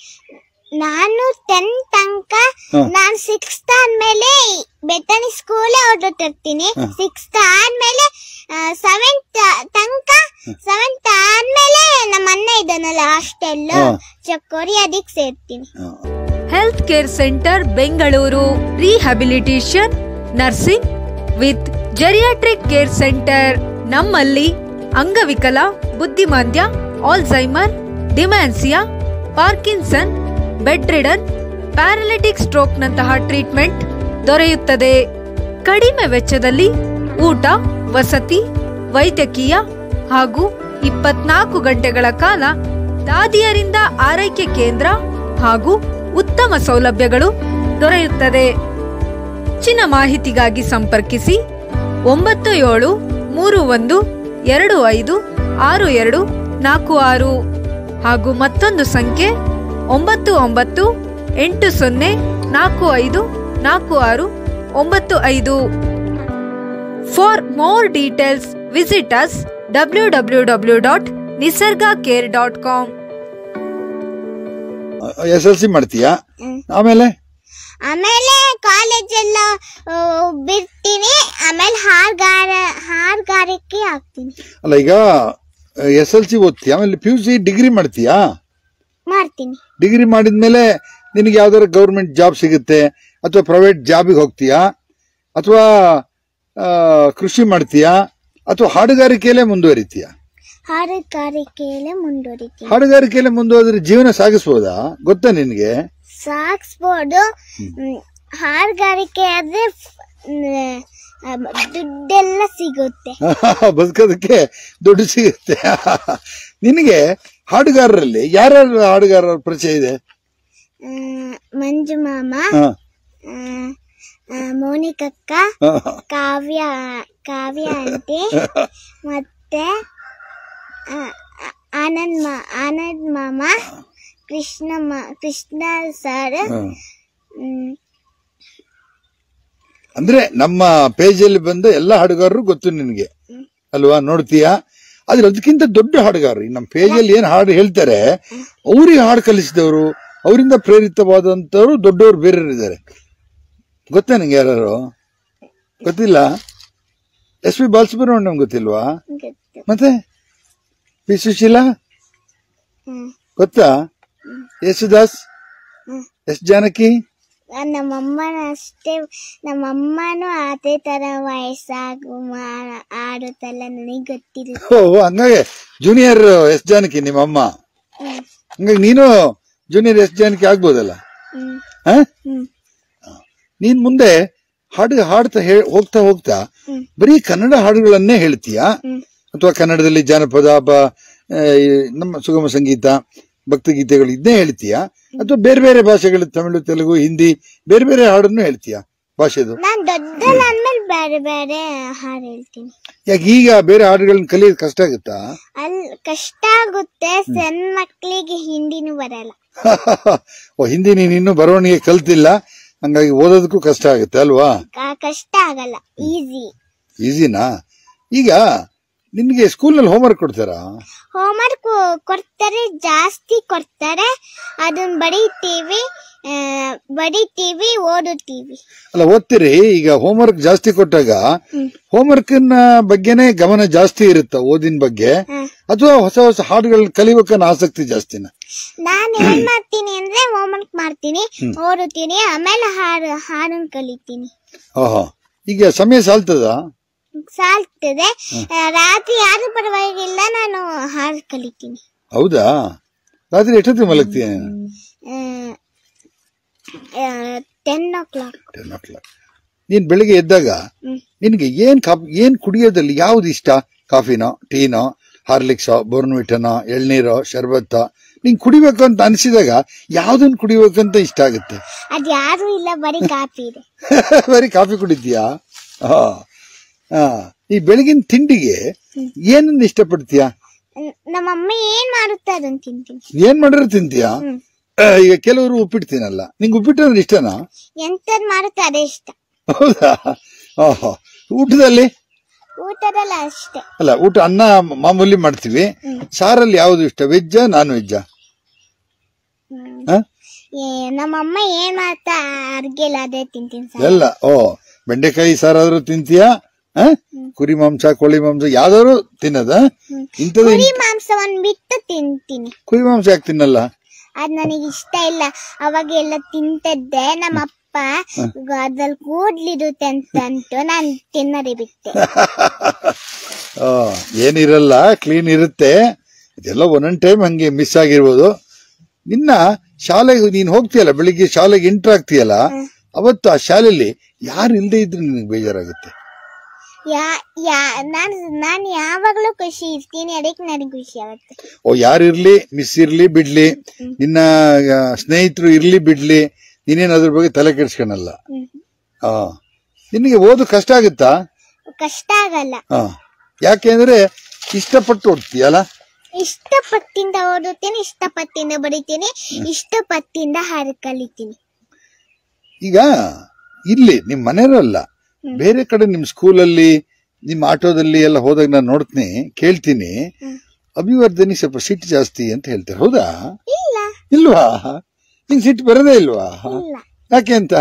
ನಾನು ಟೆಂತ್ ತನಕ, ನಾನು ಸಿಕ್ಸ್ತ್ ಆದ್ಮೇಲೆ ಬೆತ್ತನಿ ಸ್ಕೂಲ್ ಓದಿರ್ತೀನಿ. ಸಿಕ್ಸ್ತ್ ಆದ್ಮೇಲೆ ಸೆವೆಂತ್ ತನಕ, ಸೆವೆಂತ್ ಆದ್ಮೇಲೆ ನಮ್ಮ ಅಣ್ಣ ಇದ್ದಾನಲ್ಲ ಹಾಸ್ಟೆಲ್ ಚಕ್ಕೋರಿ, ಅದಕ್ಕೆ ಸೇರ್ತೀನಿ. Health care centre Bengaluru, rehabilitation, nursing with geriatric care centre. ನಮ್ಮಲ್ಲಿ ಅಂಗವಿಕಲ, ಬುದ್ಧಿಮಾಂದ್ಯ, Alzheimer, dementia, Parkinson, bedridden, paralytic stroke ನಂತಹ ಟ್ರೀಟ್ಮೆಂಟ್ ದೊರೆಯುತ್ತದೆ. ಕಡಿಮೆ ವೆಚ್ಚದಲ್ಲಿ ಊಟ, ವಸತಿ, ವೈದ್ಯಕೀಯ ಹಾಗೂ ಇಪ್ಪತ್ನಾಲ್ಕು ಗಂಟೆಗಳ ಕಾಲ ದಾದಿಯರಿಂದ ಆರೈಕೆ ಕೇಂದ್ರ ಹಾಗೂ ಉತ್ತಮ ಸೌಲಭ್ಯಗಳು ದೊರೆಯುತ್ತದೆ. ಹೆಚ್ಚಿನ ಮಾಹಿತಿಗಾಗಿ ಸಂಪರ್ಕಿಸಿ ಒಂಬತ್ತು ಏಳು ಮೂರು ಒಂದು ಎರಡು ಐದು ಆರು ಎರಡು ನಾಲ್ಕು ಆರು ಹಾಗೂ ಮತ್ತೊಂದು ಸಂಖ್ಯೆ ಒಂಬತ್ತು ಒಂಬತ್ತು ಎಂಟು ಸೊನ್ನೆ ನಾಲ್ಕು ಐದು ನಾಲ್ಕು ಆರು ಒಂಬತ್ತು ಐದು. For more details visit us W W W dot Nisarga care dot com. S L C ಮಾಡ್ತೀಯಾ? ಆಮೇಲೆ ಆಮೇಲೆ ಕಾಲೇಜ್ ಎಲ್ಲ ಬಿಡ್ತೀನಿ. ಆಮೇಲೆ ಹಾರ್ಗಾರ ಹಾರ್ಗಾರಿಕೆ ಆಗ್ತೀನಿ. ಅಲ್ಲ, ಈಗ ಎಸ್ ಎಲ್ ಸಿ ಓದ್ತೀಯ, ಆಮೇಲೆ ಪಿ ಯು ಸಿ ಡಿಗ್ರಿ ಮಾಡ್ತೀಯಾ? ಮಾಡ್ತೀನಿ. ಡಿಗ್ರಿ ಮಾಡಿದ್ಮೇಲೆ ನಿನಗೆ ಯಾವ್ದಾದ್ರು ಗೌರ್ಮೆಂಟ್ ಜಾಬ್ ಸಿಗುತ್ತೆ, ಅಥವಾ ಪ್ರೈವೇಟ್ ಜಾಬಿಗೆ ಹೋಗ್ತೀಯಾ, ಅಥವಾ ಕೃಷಿ ಮಾಡ್ತೀಯಾ, ಅಥವಾ ಹಾಡುಗಾರಿಕೆಯಲ್ಲೇ ಮುಂದುವರಿತೀಯಾ? ಹಾಡುಗಾರಿಕೆಯಲ್ಲೇ ಮುಂದುವರಿತೀನಿ. ಹಾಡುಗಾರಿಕೆಯಲ್ಲೇ ಮುಂದುವರಿದ್ರೆ ಜೀವನ ಸಾಗಿಸ್ಬೋದಾ? ಗೊತ್ತಾ ನಿನ್ಗೆ? ಸಾಗಿಸ್ಬೋದು. ಹಾಡುಗಾರಿಕೆ ಆದ್ರೆ ದುಡ್ಡೆಲ್ಲ ಸಿಗುತ್ತೆ, ಬದುಕೋದಕ್ಕೆ ದುಡ್ಡು ಸಿಗುತ್ತೆ. ನಿನಗೆ ಹಾಡುಗಾರರಲ್ಲಿ ಯಾರ್ಯಾರು ಹಾಡುಗಾರರ ಪರಿಚಯ ಇದೆ? ಮಂಜು ಮಾಮ, ಮೋನಿಕಕ್ಕ, ಕಾವ್ಯ ಕಾವ್ಯ ಆಂಟಿ, ಮತ್ತೆ ಆನಂದ್ ಮಾ ಆನಂದ್ ಮಾಮ, ಕೃಷ್ಣ ಕೃಷ್ಣ ಸರ್. ಅಂದ್ರೆ ನಮ್ಮ ಪೇಜಲ್ಲಿ ಬಂದ ಎಲ್ಲ ಹಾಡುಗಾರರು ಗೊತ್ತು ನಿನ್ಗೆ ಅಲ್ವಾ? ನೋಡ್ತೀಯಾ? ಆದ್ರೆ ಅದಕ್ಕಿಂತ ದೊಡ್ಡ ಹಾಡುಗಾರರು ನಮ್ಮ ಪೇಜಲ್ಲಿ ಏನ್ ಹಾಡು ಹೇಳ್ತಾರೆ, ಅವ್ರಿಗೆ ಹಾಡು ಕಲಿಸಿದವರು, ಅವರಿಂದ ಪ್ರೇರಿತವಾದಂತವ್ರು ದೊಡ್ಡವರು ಬೇರೆ ಇದ್ದಾರೆ. ಗೊತ್ತಾ ನಿಂಗೆ ಯಾರು? ಗೊತ್ತಿಲ್ಲ? ಎಸ್ ಪಿ ಬಾಲಸುಬ್ರಹ್ಮಣ್ಯಂ ಗೊತ್ತಿಲ್ವಾ? ಮತ್ತೆ ಪಿ ಸುಶೀಲಾ ಗೊತ್ತಾ? ಯೇಸುದಾಸ್, ಎಸ್ ಜಾನಕಿ. ನಮ್ಮಮ್ಮನ ಅಷ್ಟೇ, ನಮ್ಮಮ್ಮನೂ ಅದೇ ತರ ವಯಸ್ಸಾಗು ಆಡುತ್ತಲ್ಲ, ನನಗೆ ಗೊತ್ತಿಲ್ಲ. ಓ, ಹಂಗಾಗಿ ಜೂನಿಯರ್ ಎಸ್ ಜಾನಕಿ ನಿಮ್ಮಮ್ಮ. ಹಂಗಾಗಿ ನೀನು ಜೂನಿಯರ್ ಎಸ್ ಜಾನಕಿ ಆಗ್ಬೋದಲ್ಲ. ನೀನ್ ಮುಂದೆ ಹಾಡು ಹಾಡ್ತಾ ಹೋಗ್ತಾ ಹೋಗ್ತಾ ಬರೀ ಕನ್ನಡ ಹಾಡುಗಳನ್ನೇ ಹೇಳ್ತೀಯಾ, ಅಥವಾ ಕನ್ನಡದಲ್ಲಿ ಜಾನಪದ, ನಮ್ಮ ಸುಗಮ ಸಂಗೀತ, ಭಕ್ತಿಗೀತೆಗಳು ಇದನ್ನೇ ಹೇಳ್ತೀಯಾ, ಅಥವಾ ಬೇರೆ ಬೇರೆ ಭಾಷೆಗಳು, ತಮಿಳು, ತೆಲುಗು, ಹಿಂದಿ, ಬೇರೆ ಬೇರೆ ಹಾಡನ್ನು ಹೇಳ್ತೀಯಾ ಭಾಷೆದು? ಬೇರೆ ಬೇರೆ ಹಾಡು ಹೇಳ್ತೀನಿ. ಯಾಕೆ ಈಗ ಬೇರೆ ಹಾಡುಗಳನ್ನ ಕಲಿಯೋದು ಕಷ್ಟ ಆಗುತ್ತಾ? ಅಲ್ ಕಷ್ಟ ಆಗುತ್ತೆ, ಸಣ್ಣ ಮಕ್ಳಿಗೆ ಹಿಂದಿನೂ ಬರಲ್ಲ. ಓ, ಹಿಂದಿ ನೀನ್ ಇನ್ನು ಬರವಣಿಗೆ ಕಲ್ತಿಲ್ಲ, ಹಂಗಾಗಿ ಓದೋದಕ್ಕೂ ಕಷ್ಟ ಆಗುತ್ತೆ ಅಲ್ವಾ? ಕಷ್ಟ ಆಗಲ್ಲ, ಈಸಿ. ಈಸಿನಾ? ಈಗ ನಿನ್ಗೆ ಸ್ಕೂಲ್ನಲ್ಲಿ ಹೋಮ್ವರ್ಕ್ ಕೊಡ್ತಾರಾ? ಹೋಮ್ವರ್ಕ್ ಕೊಡ್ತಾರೆ, ಜಾಸ್ತಿ ಕೊಡ್ತಾರೆ. ಅದನ್ನ ಬರೀತೀವಿ ಬರೀತೀವಿ ಓದುತ್ತೀವಿ. ಅಲ್ಲ, ಓದ್ತೀರಿ. ಈಗ ಹೋಮ್ವರ್ಕ್ ಜಾಸ್ತಿ ಕೊಟ್ಟಾಗ ಹೋಮ್ವರ್ಕ್ ನ ಬಗ್ಗೆನೇ ಗಮನ ಜಾಸ್ತಿ ಇರುತ್ತ ಓದಿನ ಬಗ್ಗೆ, ಅಥವಾ ಹೊಸ ಹೊಸ ಹಾಡುಗಳು ಕಲಿಬೇಕನ್ನ ಆಸಕ್ತಿ ಜಾಸ್ತಿನ? ನಾನು ಏನ್ ಮಾಡ್ತೀನಿ ಅಂದ್ರೆ ಹೋಮ್ವರ್ಕ್ ಮಾಡ್ತೀನಿ, ಓದುತ್ತೀನಿ, ಆಮೇಲೆ ಹಾಡು ಹಾಡನ್ನು ಕಲಿತೀನಿ. ಓಹೋ, ಈಗ ಸಮಯ ಸಾಲ್ತದ? ಸಾಲ್ತದೆ. ರಾತ್ರಿ ಯಾರು ಪರವಾಗಿಲ್ಲ, ನಾನು ಹಾಡು ಕಲಿತೀನಿ. ಹೌದಾ? ರಾತ್ರಿ ಎಷ್ಟೊತ್ತಿಗೆ ಮಲಗ್ತೀಯ? Ten o'clock. Ten o'clock. ನೀನ್ ಬೆಳಿಗ್ಗೆ ಎದ್ದಾಗ ನಿನ್ಗೆ ಏನ್ ಕಾಫಿ ಏನ್ ಕುಡಿಯೋದಲ್ಲಿ ಯಾವ್ದು ಇಷ್ಟ? ಕಾಫಿನೋ, ಟೀನೋ, ಹಾರ್ಲಿಕ್ಸೋ, ಬೋರ್ನ್ವಿಟನೋ, ಎಳ್ನೀರೋ, ಶರ್ಬತ್ತ? ನಿಂಗೆ ಕುಡಿಬೇಕು ಅಂತ ಅನ್ಸಿದಾಗ ಯಾವ್ದನ್ ಕುಡಿಬೇಕಂತ ಇಷ್ಟ ಆಗುತ್ತೆ? ಅದ್ ಯಾರು ಇಲ್ಲ, ಬರೀ ಕಾಫಿ ಇದೆ. ಬರೀ ಕಾಫಿ ಕುಡಿತೀಯಾ? ಹಾ. ಈ ಬೆಳಗಿನ ತಿಂಡಿಗೆ ಏನನ್ನ ಇಷ್ಟಪಡ್ತೀಯಾ? ನಮ್ಮಮ್ಮ ಏನ್ ಮಾಡುತ್ತೆ ಅದನ್ನ ತಿಂತೀನಿ. ಏನ್ ಮಾಡಿದ್ರೆ ತಿಂತೀಯಾ? ಈಗ ಕೆಲವರು ಉಪ್ಪಿಟ್ಟು ತಿನ್ನಲ್ಲ, ನಿಂಗೆ ಉಪ್ಪಿಟ್ಟು ಅಂದ್ರೆ ಇಷ್ಟನಾ? ಎಂತದ್ ಮಾಡುತ್ತೆ ಅದೇ ಇಷ್ಟ. ಹೌದಾ? ಓಹೋ. ಊಟದಲ್ಲಿ? ಊಟದಲ್ಲಿ ಅಷ್ಟೇ. ಅಲ್ಲ, ಊಟ ಅನ್ನ ಮಾಮೂಲಿ ಮಾಡ್ತೀವಿ. ಸಾರಲ್ಲಿ ಯಾವ್ದು ಇಷ್ಟ? ವೆಜ್ಜಾ ನಾನ್ ವೆಜ್ಜಾ? ನಮ್ಮಮ್ಮ ಏನ್ ಮಾಡ್ತಾ ಅರ್ಗೆ ಅದೇ ತಿಂತೀನಿ. ಎಲ್ಲ. ಓ, ಬೆಂಡೆಕಾಯಿ ಸಾರಾದ್ರೂ ತಿಂತೀಯಾ? ಕುರಿ ಮಾಂಸ, ಕೋಳಿ ಮಾಂಸ ಯಾವ್ದಾದ್ರು ತಿನ್ನದ? ಇಂಥದ್ದು ಕುರಿ ಮಾಂಸವನ್ನು ಬಿಟ್ಟು ತಿಂತೀನಿ. ಕುರಿ ಮಾಂಸ ಯಾಕೆ ತಿನ್ನಲ್ಲ? ಅದ್ ನನಗೆ ಇಷ್ಟ ಇಲ್ಲ. ಅವಾಗ ಎಲ್ಲ ತಿಂತದ್ದೆ, ನಮ್ಮ ಅಪ್ಪ ಅದ್ರಲ್ಲಿ ಕೂಡ್ಲಿರುತ್ತೆ ಅಂತಂತು ನಾನು ತಿನ್ನದೆ ಬಿಟ್ಟೆ. ಏನಿರಲ್ಲ, ಕ್ಲೀನ್ ಇರುತ್ತೆ. ಇದೆಲ್ಲ ಒಂದೊಂದ್ ಟೈಮ್ ಹಂಗೆ ಮಿಸ್ ಆಗಿರ್ಬೋದು. ನಿನ್ನ ಶಾಲೆಗೆ ನೀನ್ ಹೋಗ್ತೀಯಲ್ಲ, ಬೆಳಿಗ್ಗೆ ಶಾಲೆಗೆ ಎಂಟರ್ ಆಗ್ತೀಯಲ್ಲ, ಅವತ್ತು ಆ ಶಾಲೆಯಲ್ಲಿ ಯಾರು ಇಲ್ದೇ ಇದ್ರೆ ನಿನಗೆ ಬೇಜಾರಾಗುತ್ತೆ? ಯಾ ಯಾ ನಾನು ನಾನು ಯಾವಾಗ್ಲೂ ಖುಷಿ ಇರ್ತೀನಿ, ಅದಕ್ಕೆ ನನಗೆ ಖುಷಿ ಆಗುತ್ತೆ. ಓ, ಯಾರಿರ್ಲಿ, ಮಿಸ್ ಇರ್ಲಿ ಬಿಡ್ಲಿ, ನಿನ್ನ ಸ್ನೇಹಿತರು ಇರ್ಲಿ ಬಿಡ್ಲಿ, ನೀನೇನ್ ಅದ್ರ ಬಗ್ಗೆ ತಲೆ ಕೆಡ್ಸ್ಕೊಳಲ್ಲ. ಆ ನಿನಗೆ ಓದು ಕಷ್ಟ ಆಗುತ್ತಾ? ಕಷ್ಟ ಆಗಲ್ಲ. ಹಾ, ಯಾಕೆಂದ್ರೆ ಇಷ್ಟಪಟ್ಟು ಓದ್ತೀಯಲ್ಲ? ಇಷ್ಟಪಟ್ಟಿಂದ ಓದುತ್ತೀನಿ, ಇಷ್ಟಪಟ್ಟಿಂದ ಬರೀತೀನಿ, ಇಷ್ಟಪಟ್ಟಿಂದ ಹಾಡು ಕಲಿತೀನಿ. ಈಗ ಇಲ್ಲಿ ನಿಮ್ ಮನೆಯವರಲ್ಲ, ಬೇರೆ ಕಡೆ ನಿಮ್ ಸ್ಕೂಲಲ್ಲಿ, ನಿಮ್ ಆಟೋದಲ್ಲಿ ಎಲ್ಲ ಹೋದಾಗ ನಾನು ನೋಡ್ತೀನಿ, ಕೇಳ್ತೀನಿ, ಅಭಿವರ್ಧನಿ ಸ್ವಲ್ಪ ಸಿಟ್ಟು ಜಾಸ್ತಿ ಅಂತ ಹೇಳ್ತಾರೆ. ಹೌದಾ? ಇಲ್ಲ. ಇಲ್ವಾ? ನಿಂಗೆ ಸಿಟ್ಟು ಬರೋದೇ ಇಲ್ವಾ? ಯಾಕೆ ಅಂತ?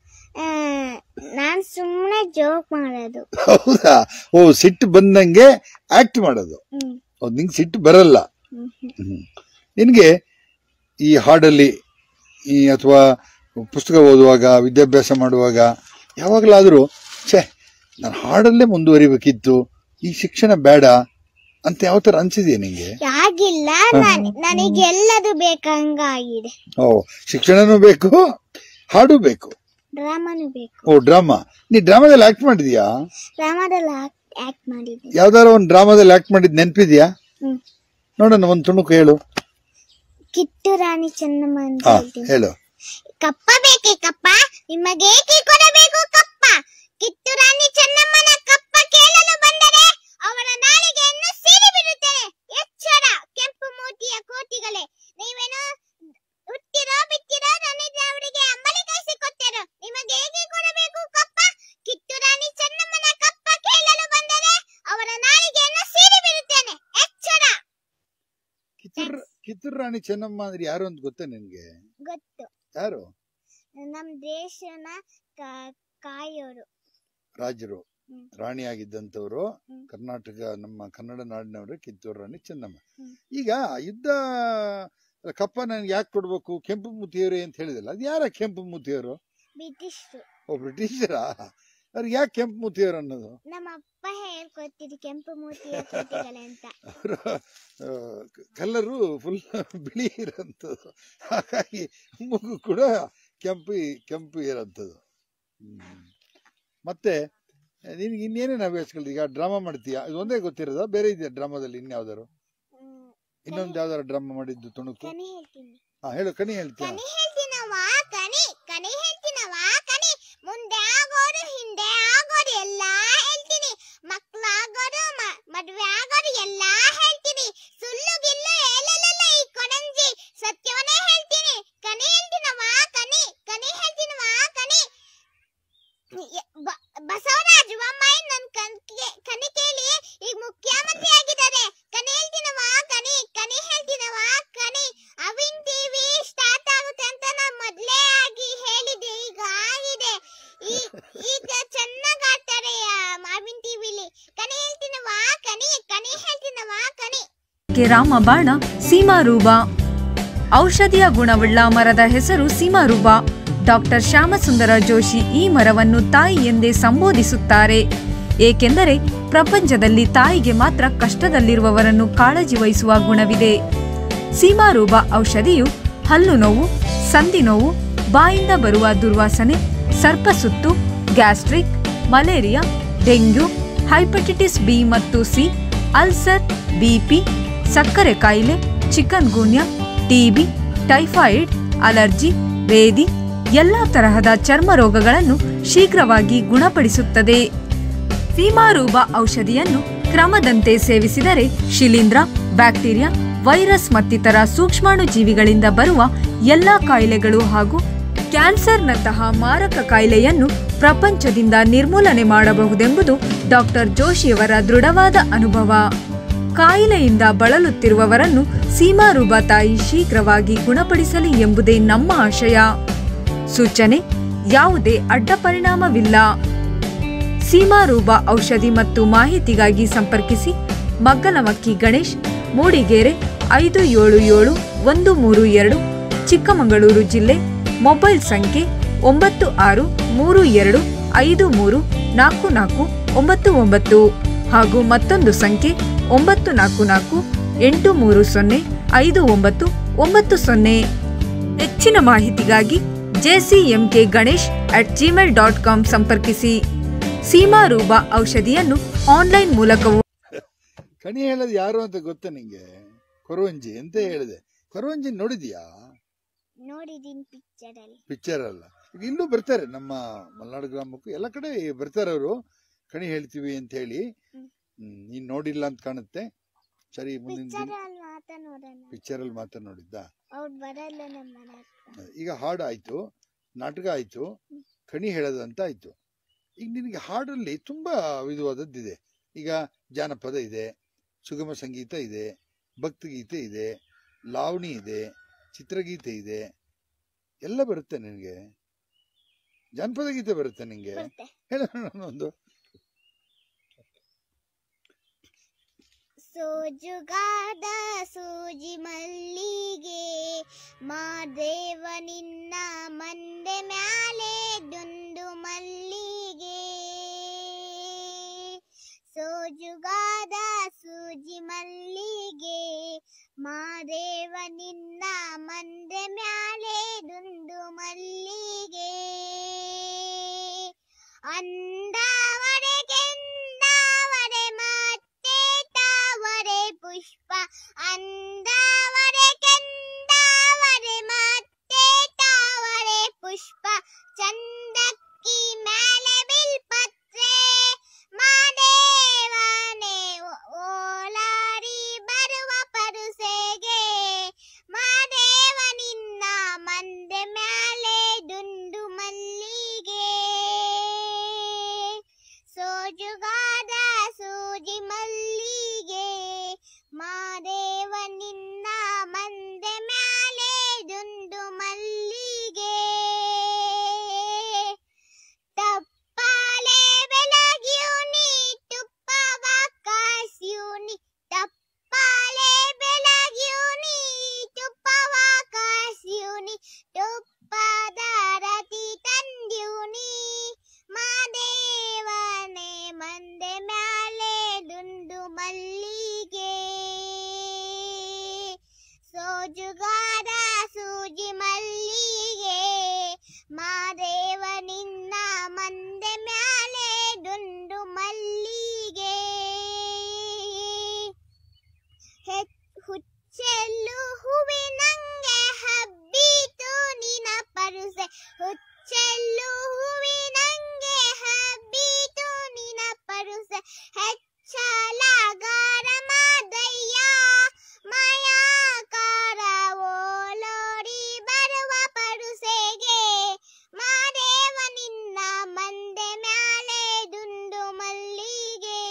ನಾನ್ ಸುಮ್ನೆ ಜೋಕ್ ಮಾಡೋದು. ಹೌದಾ? ಓ, ಸಿಟ್ಟು ಬಂದಂಗೆ ಆಕ್ಟ್ ಮಾಡೋದು. ನಿಂಗೆ ಸಿಟ್ಟು ಬರಲ್ಲ. ನಿನ್ಗೆ ಈ ಹಾಡಲ್ಲಿ ಈ ಅಥವಾ ಪುಸ್ತಕ ಓದುವಾಗ, ವಿದ್ಯಾಭ್ಯಾಸ ಮಾಡುವಾಗ ಯಾವಾಗಲಾದ್ರೂ ಛೇ ನಾನು ಹಾಡಲ್ಲೇ ಮುಂದುವರಿಬೇಕಿತ್ತು, ಈ ಶಿಕ್ಷಣ ಬೇಡ ಅಂತ ಯಾವ ತರ ಅನ್ಸಿದೆಯಾ ನಿಂಗೆ? ಆಗಿಲ್ಲ, ನನಗೆ ಎಲ್ಲದು ಬೇಕಂಗಾಗಿದೆ. ಓ, ಶಿಕ್ಷಣನೂ ಬೇಕು, ಹಾಡು ಬೇಕು, ಡ್ರಾಮಾನು ಬೇಕು. ಓ, ಡ್ರಾಮಾ. ನೀ ಡ್ರಾಮಾದಲ್ಲಿ ಆಕ್ಟ್ ಮಾಡಿದ್ಯಾ? ಡ್ರಾಮಾದಲ್ಲಿ ಆಕ್ಟ್ ಮಾಡಿದ್ದೆ. ಯಾವ್ದಾರ ಒಂದ್ ಡ್ರಾಮಾದಲ್ಲಿ ಆಕ್ಟ್ ಮಾಡಿದ್ ನೆನ್ಪಿದ್ಯಾ? ನೋಡೋಣ, ಒಂದ್ ತುಣುಕು ಹೇಳು. ಕಿತ್ತೂರು ರಾಣಿ ಚೆನ್ನಮ್ಮ ಅಂತ ಹೇಳ್ತೀನಿ. ಹೇಳು. ಕಪ್ಪ ಬೇಕೆ ಕಪ್ಪ, ನಿಮಗೇಕೆ ಕೊಡಬೇಕು ಕಪ್ಪ? ಕಿತ್ತೂರು ರಾಣಿ ಚೆನ್ನಮ್ಮನ ಕಪ್ಪ ಕೇಳಲು ಬಂದರೆ ಅವರ ನಾಲಿಗೆಯನ್ನು ಸೀಳಿ ಬಿಡುತ್ತೇನೆ. ಎಚ್ಚರ ಕೆಂಪು ಮೂತಿಯ ಕೋತಿಗಳೇ, ನೀವೇನು ಹುಟ್ಟಿರೋ ಬಿಟ್ಟಿರೋ ಅವರಿಗೆ ಅಂಬಲಿ ಕೈಸಿಕೊಟ್ಟರು. ನಿಮಗೇಕೆ ಕೊಡಬೇಕು ಕಪ್ಪ? ಕಿತ್ತೂರು ರಾಣಿ ಚೆನ್ನಮ್ಮನ ಕಪ್ಪ ಕೇಳಲು ಬಂದರೆ ಅವರ ನಾಲಿಗೆಯನ್ನು ಸೀಳಿ ಬಿಡುತ್ತೇನೆ. ಎಚ್ಚರ. ಕಿತ್ತೂರು ರಾಣಿ ಚೆನ್ನಮ್ಮ ಅಂದ್ರೆ ಯಾರು ಅಂತ ಗೊತ್ತಾ ನಿನ್ಗೆ? ಗೊತ್ತು. ಯಾರು? ನಮ್ ದೇಶನ ಕಾಯೋರು, ರಾಜರು, ರಾಣಿಯಾಗಿದ್ದಂಥವ್ರು, ಕರ್ನಾಟಕ, ನಮ್ಮ ಕನ್ನಡ ನಾಡಿನವರು ಕಿತ್ತೂರು ರಾಣಿ ಚೆನ್ನಮ್ಮ. ಈಗ ಯುದ್ಧ ಕಪ್ಪ ನನ್ಗೆ ಯಾಕೆ ಕೊಡ್ಬೇಕು, ಕೆಂಪು ಮೂತಿಯವರು ಅಂತ ಹೇಳಿದಲ್ಲ, ಅದು ಯಾರ ಕೆಂಪು ಮೂತಿಯವರು? ಬ್ರಿಟಿಷ್. ಓ, ಬ್ರಿಟಿಷರ? ಅವ್ರಿಗೆ ಯಾಕೆ ಕೆಂಪು ಮೂತಿಯವರು ಅನ್ನೋದು? ನಮ್ಮ ಅಪ್ಪ ಹೇಳ್ಕೊತಿದ್ರು ಕೆಂಪು ಮೂತಿಯ ಕೋತಿಗಳೇ ಅಂತ. ಅವರು ಕಲ್ಲರು ಫುಲ್ ಬಿಳಿ ಇರೋಂಥದ್ದು, ಹಾಗಾಗಿ ಮೂಗು ಕೂಡ ಕೆಂಪು ಕೆಂಪು ಇರೋಂಥದ್ದು. ಮತ್ತೆ ನಿನ್ಗೆ ಇನ್ನೇನೇನು ಹವ್ಯಾಸಗಳು? ಈಗ ಡ್ರಾಮಾ ಮಾಡ್ತೀಯಾ? ಇದು ಒಂದೇ ಗೊತ್ತಿರೋದ, ಬೇರೆ ಇದೆಯಾ ಡ್ರಾಮಾದಲ್ಲಿ ಇನ್ಯಾವ್ದಾರು? ಇನ್ನೊಂದು ಯಾವ್ದಾರು ಡ್ರಾಮಾ ಮಾಡಿದ್ದು ತುಣುಕು? ಹಾ, ಹೇಳು. ಕಣಿ ಹೇಳ್ತೀಯ? ಮುಂದೆ ಆಗೋರು ಹಿಂದೆ ಆಗೋರು ಎಲ್ಲ ಹೇಳ್ತೀನಿ, ಮಕ್ಳಾಗೋರು ಮದ್ವೆ ಆಗೋರು ಎಲ್ಲ ಹೇಳ್ತೀನಿ, ಸುಳ್ಳು ಗಿಲ್ಲು ಹೇಳಲ್ಲ ಈ ಕೊಡಂಜಿ, ಸತ್ಯವನ್ನೇ ಹೇಳ್ತೀನಿ. ಕಣಿ ಹೇಳ್ತೀನವಾ ಕಣಿ, ಕಣಿ ಹೇಳ್ತೀನವಾ ಕಣಿ. ಬಸವರಾಜ ಬೊಮ್ಮಾಯಿ ನನ್ ಕಣಿ ಕೇಳಿ ಈಗ ಮುಖ್ಯಮಂತ್ರಿ ಕೆ ರಾಮಬಾಣ ಸೀಮಾರೂಪ. ಔಷಧಿಯ ಗುಣವುಳ್ಳ ಮರದ ಹೆಸರು ಸೀಮಾರೂಪ. ಡಾಕ್ಟರ್ ಶ್ಯಾಮಸುಂದರ ಜೋಶಿ ಈ ಮರವನ್ನು ತಾಯಿ ಎಂದೇ ಸಂಬೋಧಿಸುತ್ತಾರೆ. ಏಕೆಂದರೆ ಪ್ರಪಂಚದಲ್ಲಿ ತಾಯಿಗೆ ಮಾತ್ರ ಕಷ್ಟದಲ್ಲಿರುವವರನ್ನು ಕಾಳಜಿ ವಹಿಸುವ ಗುಣವಿದೆ. ಸೀಮಾರೂಪ ಔಷಧಿಯು ಹಲ್ಲು ನೋವು, ಸಂಧಿ ನೋವು, ಬಾಯಿಂದ ಬರುವ ದುರ್ವಾಸನೆ, ಸರ್ಪಸುತ್ತು, gastric, malaria, dengue, hepatitis B ಮತ್ತು ಸಿ, ಅಲ್ಸರ್, ಬಿಪಿ, ಸಕ್ಕರೆ ಕಾಯಿಲೆ, chikungunya, TB, typhoid, allergy, ಬೇದಿ ಎಲ್ಲ ತರಹದ ಚರ್ಮ ರೋಗಗಳನ್ನು ಶೀಘ್ರವಾಗಿ ಗುಣಪಡಿಸುತ್ತದೆ. ಸೀಮಾರೂಪ ಔಷಧಿಯನ್ನು ಕ್ರಮದಂತೆ ಸೇವಿಸಿದರೆ ಶಿಲೀಂಧ್ರ, ಬ್ಯಾಕ್ಟೀರಿಯಾ, ವೈರಸ್ ಮತ್ತಿತರ ಸೂಕ್ಷ್ಮಾಣು ಜೀವಿಗಳಿಂದ ಬರುವ ಎಲ್ಲ ಕಾಯಿಲೆಗಳು ಹಾಗೂ ಕ್ಯಾನ್ಸರ್ನಂತಹ ಮಾರಕ ಕಾಯಿಲೆಯನ್ನು ಪ್ರಪಂಚದಿಂದ ನಿರ್ಮೂಲನೆ ಮಾಡಬಹುದೆಂಬುದು ಡಾಕ್ಟರ್ ಜೋಶಿಯವರ ದೃಢವಾದ ಅನುಭವ. ಕಾಯಿಲೆಯಿಂದ ಬಳಲುತ್ತಿರುವವರನ್ನು ಸೀಮಾರೂಪ ತಾಯಿ ಶೀಘ್ರವಾಗಿ ಗುಣಪಡಿಸಲಿ ಎಂಬುದೇ ನಮ್ಮ ಆಶಯ. ಸೂಚನೆ: ಯಾವುದೇ ಅಡ್ಡ ಪರಿಣಾಮವಿಲ್ಲ. ಸೀಮಾರೂಪ ಔಷಧಿ ಮತ್ತು ಮಾಹಿತಿಗಾಗಿ ಸಂಪರ್ಕಿಸಿ ಮಗ್ಗಲಮಕ್ಕಿ ಗಣೇಶ್, ಮೂಡಿಗೆರೆ, ಐದು ಏಳು ಏಳು ಒಂದು ಮೂರು ಎರಡು, ಚಿಕ್ಕಮಗಳೂರು ಜಿಲ್ಲೆ. ಮೊಬೈಲ್ ಸಂಖ್ಯೆ ಒಂಬತ್ತು ಆರು ಮೂರು ಎರಡು ಐದು ಮೂರು ನಾಲ್ಕು ನಾಲ್ಕು ಒಂಬತ್ತು ಒಂಬತ್ತು ಹಾಗೂ ಮತ್ತೊಂದು ಸಂಖ್ಯೆ ಒಂಬತ್ತು ನಾಲ್ಕು ನಾಲ್ಕು ಎಂಟು ಮೂರು ಸೊನ್ನೆ ಐದು ಒಂಬತ್ತು ಒಂಬತ್ತು ಸೊನ್ನೆ. ಹೆಚ್ಚಿನ ಮಾಹಿತಿಗಾಗಿ JCMK Ganesh at Gmail dot com ಸಂಪರ್ಕಿಸಿ. ಸೀಮಾರೂಪ ಔಷಧಿಯನ್ನು ಆನ್ಲೈನ್ ಮೂಲಕವೂ. ಕಣಿ ಹೇಳೋದು ಯಾರು ಅಂತ ಗೊತ್ತಾ ನಿಂಗೆ? ಕೊರವಂಜಿ ಅಂತ ಹೇಳಿದೆ. ಕೊರವಂಜಿ ನೋಡಿದ್ಯಾ? ನೋಡಿದೀನಿ ಪಿಕ್ಚರ್ ಅಲ್ಲಿ. ಪಿಕ್ಚರ್ ಅಲ್ಲ, ಈಗ ಇಲ್ಲೂ ಬರ್ತಾರೆ ನಮ್ಮ ಮಲ್ನಾಡು ಗ್ರಾಮಕ್ಕೂ ಎಲ್ಲ ಕಡೆ ಬರ್ತಾರೆ ಅವರು. ಕಣಿ ಹೇಳ್ತೀವಿ ಅಂತ ಹೇಳಿ. ನೀನ್ ನೋಡಿಲ್ಲ ಅಂತ ಕಾಣುತ್ತೆ. ಸರಿ, ಮುಂದಿನ ಪಿಕ್ಚರ್ ಅಲ್ಲಿ ಮಾತ್ರ ನೋಡಿದ್ದ. ಈಗ ಹಾಡು ಆಯ್ತು, ನಾಟಕ ಆಯ್ತು, ಕಣಿ ಹೇಳೋದು ಅಂತ ಆಯ್ತು. ಈಗ ನಿನಗೆ ಹಾಡಲ್ಲಿ ತುಂಬಾ ವಿಧವಾದದ್ದಿದೆ. ಈಗ ಜಾನಪದ ಇದೆ, ಸುಗಮ ಸಂಗೀತ ಇದೆ, ಭಕ್ತಿಗೀತೆ ಇದೆ, ಲಾವಣಿ ಇದೆ, ಚಿತ್ರಗೀತೆ ಇದೆ, ಎಲ್ಲ ಬರುತ್ತೆ ನಿನಗೆ. ಜಾನಪದ ಗೀತೆ ಬರುತ್ತೆ ನಿಂಗೆ? ಹೇಳೋಣ ಒಂದು. ಸೋಜುಗಾದ ಸೂಜಿ ಮಲ್ಲಿಗೆ ಮಾದೇವ ನಿನ್ನ ಮಂದೆ ಮ್ಯಾಲೆ ದುಂಡು ಮಲ್ಲಿಗೆ. ಸೋಜುಗಾದ ಸೂಜಿ ಮಲ್ಲಿಗೆ ಮಾದೇವ ನಿನ್ನ ಮಂದೆ ಮ್ಯಾಲೆ ದುಂಡು ಮಲ್ಲಿಗೆ. ಅಂದಾವರೆ ಕೆಂದಾವರೆ ಮತ್ತೆ ತಾವರೆ ಪುಷ್ಪ. ಅಂದಾವರೆ ಕೆಂದಾವರೆ ಮತ್ತೆ ತಾವರೆ ಪುಷ್ಪ. ಚಂದಕ್ಕಿ ಮೇಲೆ ಬಿಲ್ಪತ್ರೆ ಮಾದೇವನೇ ಓಲಾರಿ ಬರುವ ಪರುಸೆಗೆ. ಮಾದೇವ ನಿನ್ನ ಮಂದೆ ಮ್ಯಾಲೆ ದುಂಡು ಮಲ್ಲಿಗೆ. ಸೋಜುಗಾದ ಸೂಜಿ ಮಲ್ಲಿಗೆ ಮಾದೇವ ನಿನ್ನ ಮಂದೆ ಮ್ಯಾಲೆ ದುಂಡು ಮಲ್ಲಿಗೆ. ತಪ್ಪಾಲೆ ಬೆಳಗ್ಯೂನಿ ತುಪ್ಪವ ಕಾಸ್ಯೂನಿ. ತಪ್ಪಾಲೆ ಬೆಳಗ್ಯೂನಿ ತುಪ್ಪವ ಕಾಸ್ಯೂನಿ. ತುಪ್ಪದ ರತಿ ತಂದ್ಯೂನಿ. ಮಾದೇವನೇ ಮಂದೆ ಮ್ಯಾಲೆ ದುಂಡು ಮಲ್ಲಿಗೆ. ಸೋಜುಗಾದ ಸೂಜಿ ಮಲ್ಲಿಗೆ ಮಾದೇವ ನಿನ್ನ ಮಂದೆ ಮ್ಯಾಲೆ ದುಂಡು ಮಲ್ಲಿಗೆ. ಹುಚ್ಚೆಲ್ಲು ಹೂವಿನಂಗೆ ಹಬ್ಬಿತು ನಿನ ಪರುಸೆ. ಹುಚ್ಚೆಲ್ಲು ಹೂವಿನಂಗೆ ಹಬ್ಬಿತು ನಿನ ಪರುಸೆ. ಹೆಚ್ಚಲಾಗಾರ ಮಾದಯ್ಯ ಮಾಯಾಕಾರ ಓಲೋಡಿ ಬರುವ ಪರುಸೆಗೆ. ಮಾದೇವ ನಿನ್ನ ಮಂದೆ ಮ್ಯಾಲೆ ದುಂಡು ಮಲ್ಲಿಗೆ.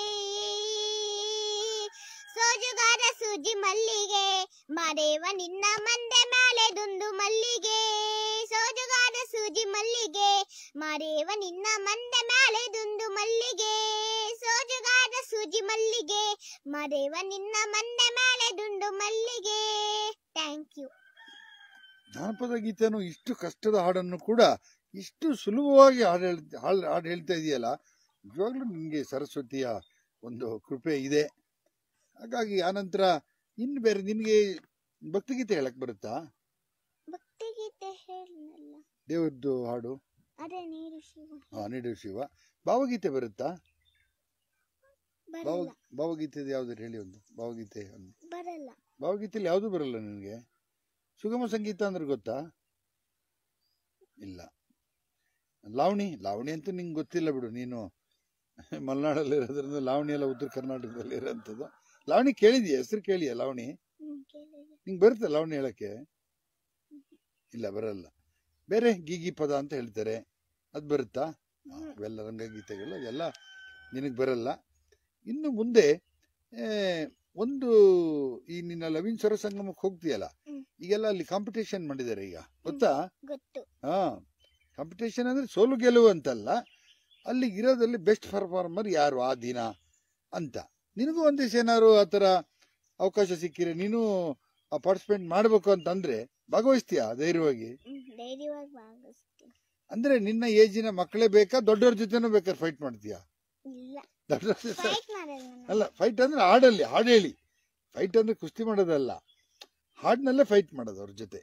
ಸೋಜುಗಾರ ಸೂಜಿ ಮಲ್ಲಿಗೆ ಮಾದೇವ ನಿನ್ನ ಮಂದೆ ಮ್ಯಾಲೆ ದುಂಡು ಮಲ್ಲಿಗೆ. ಸೋಜುಗಾರ ಸೂಜಿ ಮಲ್ಲಿಗೆ ಮಾದೇವ ನಿನ್ನ ಮಂದೆ ಮ್ಯಾಲೆ ದುಂಡು ಮಲ್ಲಿಗೆ. ಸೋಜುಗಾರ ಸೂಜಿ ಮಲ್ಲಿಗೆ ಮರೆವ ನಿನ್ನ ಮಂಡೆ ಮೇಲೆ ದುಂಡು ಮಲ್ಲಿಗೆ. Thank you. ಜಾನಪದ ಗೀತೆನು ಇಷ್ಟು ಕಷ್ಟದ ಹಾಡನ್ನು ಕೂಡ ಇಷ್ಟು ಸುಲಭವಾಗಿ ಹಾಡು ಹೇಳ್ ಹಾಡು ಹಾಡು ಹೇಳ್ತಾ ಇದೆಯಲ್ಲ, ನಿಜವಾಗ್ಲೂ ನಿಮಗೆ ಸರಸ್ವತಿಯ ಒಂದು ಕೃಪೆ ಇದೆ. ಹಾಗಾಗಿ ಆನಂತರ ಇನ್ನು ಬೇರೆ ನಿನಗೆ ಭಕ್ತಿಗೀತೆ ಹೇಳಕ್ ಬರುತ್ತಾ? ಭಕ್ತಿಗೀತೆ ಹೇಳಲ್ಲ. ದೇವರದ್ದು ಹಾಡು? ಅದೇ ನೀರು ಶಿವ. ಹಾ, ನೀಡು ಶಿವ. ಭಾವಗೀತೆ ಬರುತ್ತಾ? ಭಾವ ಬರಲ್ಲ. ಭಾವಗೀತೆ ಯಾವ್ದು ಹೇಳಿ ಒಂದು ಭಾವಗೀತೆ ಒಂದು. ಬರಲ್ಲ. ಭಾವಗೀತೆಯಲ್ಲಿ ಯಾವುದು ಬರಲ್ಲ ನಿನಗೆ? ಸುಗಮ ಸಂಗೀತ ಅಂದ್ರೆ ಗೊತ್ತಾ? ಇಲ್ಲ. ಲಾವಣಿ ಲಾವಣಿ ಅಂತೂ ನಿಂಗೆ ಗೊತ್ತಿಲ್ಲ ಬಿಡು, ನೀನು ಮಲೆನಾಡಲ್ಲಿ ಇರೋದ್ರಿಂದ. ಲಾವಣಿ ಎಲ್ಲ ಉತ್ತರ ಕರ್ನಾಟಕದಲ್ಲಿ ಇರೋಂಥದ್ದು. ಲಾವಣಿ ಕೇಳಿದ್ಯಾ? ಹೆಸರು ಕೇಳಿಯಾ ಲಾವಣಿ? ನಿಂಗೆ ಬರುತ್ತೆ ಲಾವಣಿ ಹೇಳಕ್ಕೆ? ಇಲ್ಲ, ಬರಲ್ಲ. ಬೇರೆ ಗೀಗಿ ಪದ ಅಂತ ಹೇಳ್ತಾರೆ, ಅದು ಬರುತ್ತಾ? ಇವೆಲ್ಲ ರಂಗಗೀತೆಗಳು ಎಲ್ಲ ನಿನಗೆ ಬರಲ್ಲ. ಇನ್ನು ಮುಂದೆ ಒಂದು ಈ ನಿನ್ನ ಲವಿನ್ ಸ್ವರ ಸಂಗಮಕ್ಕೆ ಹೋಗ್ತೀಯಲ್ಲ, ಈಗೆಲ್ಲ ಅಲ್ಲಿ ಕಾಂಪಿಟೇಷನ್ ಮಾಡಿದ್ದಾರೆ ಈಗ, ಗೊತ್ತಾ? ಹಾ, ಕಾಂಪಿಟೇಷನ್ ಅಂದ್ರೆ ಸೋಲು ಗೆಲುವು ಅಂತಲ್ಲ, ಅಲ್ಲಿ ಇರೋದಲ್ಲಿ ಬೆಸ್ಟ್ ಪರ್ಫಾರ್ಮರ್ ಯಾರು ಆ ದಿನ ಅಂತ. ನಿನಗೂ ಒಂದ್ ದಿವಸ ಏನಾದ್ರು ಆತರ ಅವಕಾಶ ಸಿಕ್ಕಿದ್ರೆ ನೀನು ಪಾರ್ಟಿಸಿಪೇಟ್ ಮಾಡ್ಬೇಕು ಅಂತಂದ್ರೆ ಭಾಗವಹಿಸ್ತೀಯಾ ಧೈರ್ಯವಾಗಿ? ಅಂದ್ರೆ ನಿನ್ನ ಏಜಿನ ಮಕ್ಕಳೇ ಬೇಕಾ, ದೊಡ್ಡವ್ರ ಜೊತೆನೂ ಬೇಕಾದ್ರೆ ಫೈಟ್ ಮಾಡ್ತೀಯಾ? ದೊಡ್ಡವ್ರ ಜೊತೆ ಅಲ್ಲ, ಫೈಟ್ ಅಂದ್ರೆ ಹಾಡಲ್ಲಿ ಹಾಡು ಹೇಳಿ. ಫೈಟ್ ಅಂದ್ರೆ ಕುಸ್ತಿ ಮಾಡೋದಲ್ಲ, ಹಾಡ್ನಲ್ಲೇ ಫೈಟ್ ಮಾಡೋದು ಅವ್ರ ಜೊತೆ.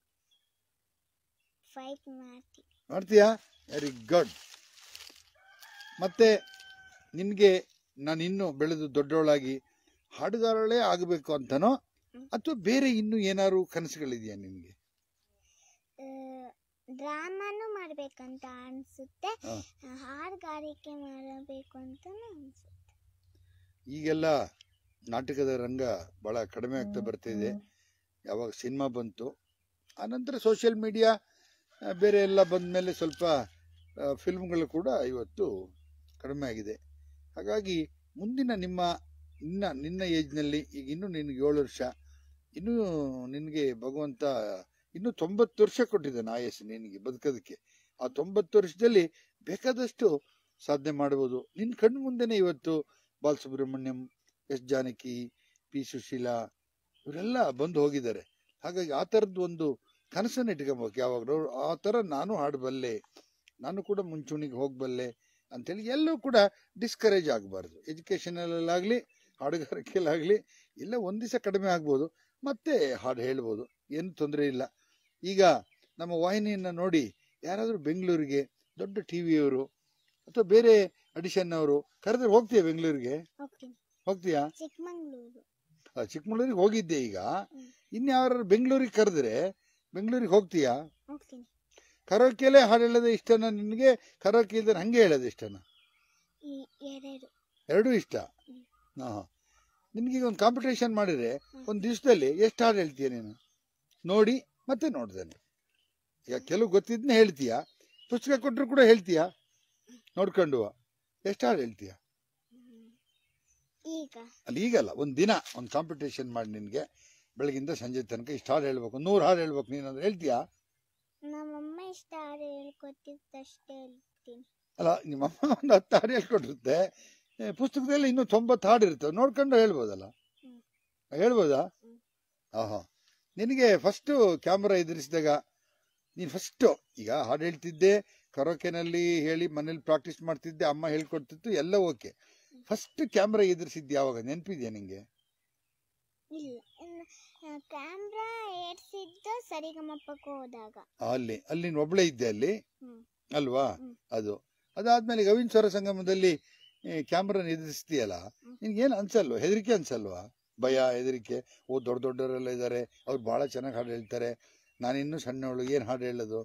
ಮಾಡ್ತೀಯಾ? Very good. ಮತ್ತೆ ನಿನ್ಗೆ ನಾನು ಇನ್ನು ಬೆಳೆದು ದೊಡ್ಡವಳಾಗಿ ಹಾಡುಗಾರಳೇ ಆಗಬೇಕು ಅಂತನೋ ಅಥವಾ ಬೇರೆ ಇನ್ನು ಏನಾದ್ರು ಕನಸುಗಳಿದೆಯಾ ನಿನ್ಗೆ? ಡ್ರಾಮಾನು ಮಾಡ್ಬೇಕಂತ ಅನ್ಸುತ್ತೆ, ಹಾಡುಗಾರಿಕೆ ಮಾಡಬೇಕು ಅಂತ ಅನ್ಸುತ್ತೆ. ಈಗೆಲ್ಲ ನಾಟಕದ ರಂಗ ಬಹಳ ಕಡಿಮೆ ಆಗ್ತಾ ಬರ್ತಿದೆ. ಯಾವಾಗ ಸಿನಿಮಾ ಬಂತು ಆನಂತರ ಸೋಷಿಯಲ್ ಮೀಡಿಯಾ ಬೇರೆ ಎಲ್ಲ ಬಂದ್ಮೇಲೆ ಸ್ವಲ್ಪ ಫಿಲ್ಮ್ಗಳು ಕೂಡ ಇವತ್ತು ಕಡಿಮೆ ಆಗಿದೆ. ಹಾಗಾಗಿ ಮುಂದಿನ ನಿಮ್ಮ ನಿನ್ನ ನಿನ್ನ ಏಜ್ನಲ್ಲಿ ಈಗ ಇನ್ನು ನಿನಗೆ ಏಳು ವರ್ಷ, ಇನ್ನೂ ನಿನಗೆ ಭಗವಂತ ಇನ್ನು ತೊಂಬತ್ತು ವರ್ಷ ಕೊಟ್ಟಿದ್ದಾನೆ ಆಯಸ್ಸು ನಿನಗೆ ಬದುಕೋದಕ್ಕೆ. ಆ ತೊಂಬತ್ತು ವರ್ಷದಲ್ಲಿ ಬೇಕಾದಷ್ಟು ಸಾಧನೆ ಮಾಡಬಹುದು. ನಿನ್ನ ಕಣ್ಣು ಮುಂದೆನೆ ಇವತ್ತು ಬಾಲಸುಬ್ರಹ್ಮಣ್ಯಂ, ಎಸ್ ಜಾನಕಿ, ಪಿ ಸುಶೀಲಾ ಇವರೆಲ್ಲ ಬಂದು ಹೋಗಿದ್ದಾರೆ. ಹಾಗಾಗಿ ಆ ಥರದ್ದು ಒಂದು ಕನಸನ್ನು ಇಟ್ಕೊಬೇಕು ಯಾವಾಗಲೂ. ಆ ಥರ ನಾನು ಹಾಡಬಲ್ಲೆ, ನಾನು ಕೂಡ ಮುಂಚೂಣಿಗೆ ಹೋಗಬಲ್ಲೆ ಅಂತೇಳಿ ಎಲ್ಲೂ ಕೂಡ ಡಿಸ್ಕರೇಜ್ ಆಗಬಾರ್ದು. ಎಜುಕೇಷನಲ್ಲಾಗಲಿ ಹಾಡುಗಾರಿಕೆಯಲ್ಲಾಗಲಿ ಎಲ್ಲ ಒಂದು ದಿವಸ ಕಡಿಮೆ ಆಗ್ಬೋದು, ಮತ್ತೆ ಹಾಡು ಹೇಳ್ಬೋದು, ಏನು ತೊಂದರೆ ಇಲ್ಲ. ಈಗ ನಮ್ಮ ವಾಹಿನಿಯನ್ನು ನೋಡಿ ಯಾರಾದರೂ ಬೆಂಗಳೂರಿಗೆ ದೊಡ್ಡ ಟಿ ವಿಯವರು ಅಥವಾ ಬೇರೆ ಅಡಿಷನ್ ಅವರು ಕರೆದ್ರೆ ಹೋಗ್ತೀಯಾ ಬೆಂಗಳೂರಿಗೆ? ಹೋಗ್ತೀಯಾ? ಚಿಕ್ಕಮಗಳೂರಿಗೆ ಹೋಗಿದ್ದೆ. ಈಗ ಇನ್ಯಾರು ಬೆಂಗಳೂರಿಗೆ ಕರೆದ್ರೆ ಬೆಂಗಳೂರಿಗೆ ಹೋಗ್ತೀಯಾ? ಕರೋಕೆಯಲ್ಲೇ ಹಾಡು ಹೇಳೋದು ಇಷ್ಟನಾ ನಿನಗೆ? ಕರೋಕೆ ಇಲ್ದ್ರೆ ಹಂಗೆ ಹೇಳೋದು ಇಷ್ಟನಾ? ಎರಡೂ ಇಷ್ಟ. ಹಾ, ನಿನ್ಗೀಗ ಒಂದು ಕಾಂಪಿಟೇಷನ್ ಮಾಡಿದ್ರೆ ಒಂದು ದಿವಸದಲ್ಲಿ ಎಷ್ಟು ಹಾಡು ಹೇಳ್ತೀಯ ನೀನು? ನೋಡಿ ಮತ್ತೆ ನೋಡ್ದೇನೆ. ಈಗ ಕೆಲವು ಗೊತ್ತಿದ್ನ ಹೇಳ್ತೀಯಾ, ಪುಸ್ತಕ ಕೊಟ್ಟರು ಕೂಡ ಹೇಳ್ತೀಯಾ ನೋಡ್ಕೊಂಡು? ಎಷ್ಟು ಹಾಡು ಹೇಳ್ತೀಯ ಅಲ್ಲಿ? ಈಗಲ್ಲ, ಒಂದು ದಿನ ಒಂದು ಕಾಂಪಿಟೇಷನ್ ಮಾಡಿ ನಿನ್ಗೆ ಬೆಳಗಿಂದ ಸಂಜೆ ತನಕ ಇಷ್ಟು ಹಾಡು ಹೇಳ್ಬೇಕು, ನೂರು ಹಾಡು ಹೇಳ್ಬೇಕು ನೀನು ಅಂದ್ರೆ ಹೇಳ್ತೀಯಾ? ಅಲ್ಲ, ನಿಮ್ಮಮ್ಮ ಒಂದು ಹತ್ತು ಹಾಡು ಹೇಳ್ಕೊಟ್ಟಿರುತ್ತೆ, ಪುಸ್ತಕದಲ್ಲಿ ಇನ್ನೂ ತೊಂಬತ್ತು ಹಾಡು ಇರ್ತವೆ, ನೋಡ್ಕೊಂಡು ಹೇಳ್ಬೋದಲ್ಲ? ಹೇಳ್ಬೋದಾ? ಆಹಾ, ನಿನಗೆ ಫಸ್ಟು ಕ್ಯಾಮ್ರಾ ಎದುರಿಸಿದಾಗ ನೀನು ಫಸ್ಟು ಈಗ ಹಾಡು ಹೇಳ್ತಿದ್ದೆ, ಕರೋಕೆನಲ್ಲಿ ಹೇಳಿ ಮನೇಲಿ ಪ್ರಾಕ್ಟೀಸ್ ಮಾಡ್ತಿದ್ದೆ, ಅಮ್ಮ ಹೇಳ್ಕೊಡ್ತಿತ್ತು, ಎಲ್ಲ ಓಕೆ. ಫಸ್ಟ್ ಕ್ಯಾಮ್ರಾ ಎದುರಿಸಿದ್ದೆ ಯಾವಾಗ ನೆನಪಿದ್ಯಾ ನಿಂಗೆ? ಅಲ್ಲಿ ಅಲ್ಲಿ ನೀನು ಒಬ್ಳೆ ಇದ್ದೆ ಅಲ್ಲಿ ಅಲ್ವಾ? ಅದು ಅದಾದ್ಮೇಲೆ ಗವಿನ್ ಸ್ವರ ಸಂಗಮದಲ್ಲಿ ಕ್ಯಾಮ್ರಾನ ಎದುರಿಸ್ತೀಯಲ್ಲ, ನಿನ್ಗೇನು ಅನ್ಸಲ್ವಾ? ಹೆದರಿಕೆ ಅನ್ಸಲ್ವಾ? ಭಯ, ಹೆದರಿಕೆ? ಓ ದೊಡ್ಡ ದೊಡ್ಡವರೆಲ್ಲ ಇದ್ದಾರೆ, ಅವ್ರು ಬಹಳ ಚೆನ್ನಾಗಿ ಹಾಡು ಹೇಳ್ತಾರೆ, ನಾನಿನ್ನೂ ಸಣ್ಣವಳು, ಏನು ಹಾಡು ಹೇಳೋದು?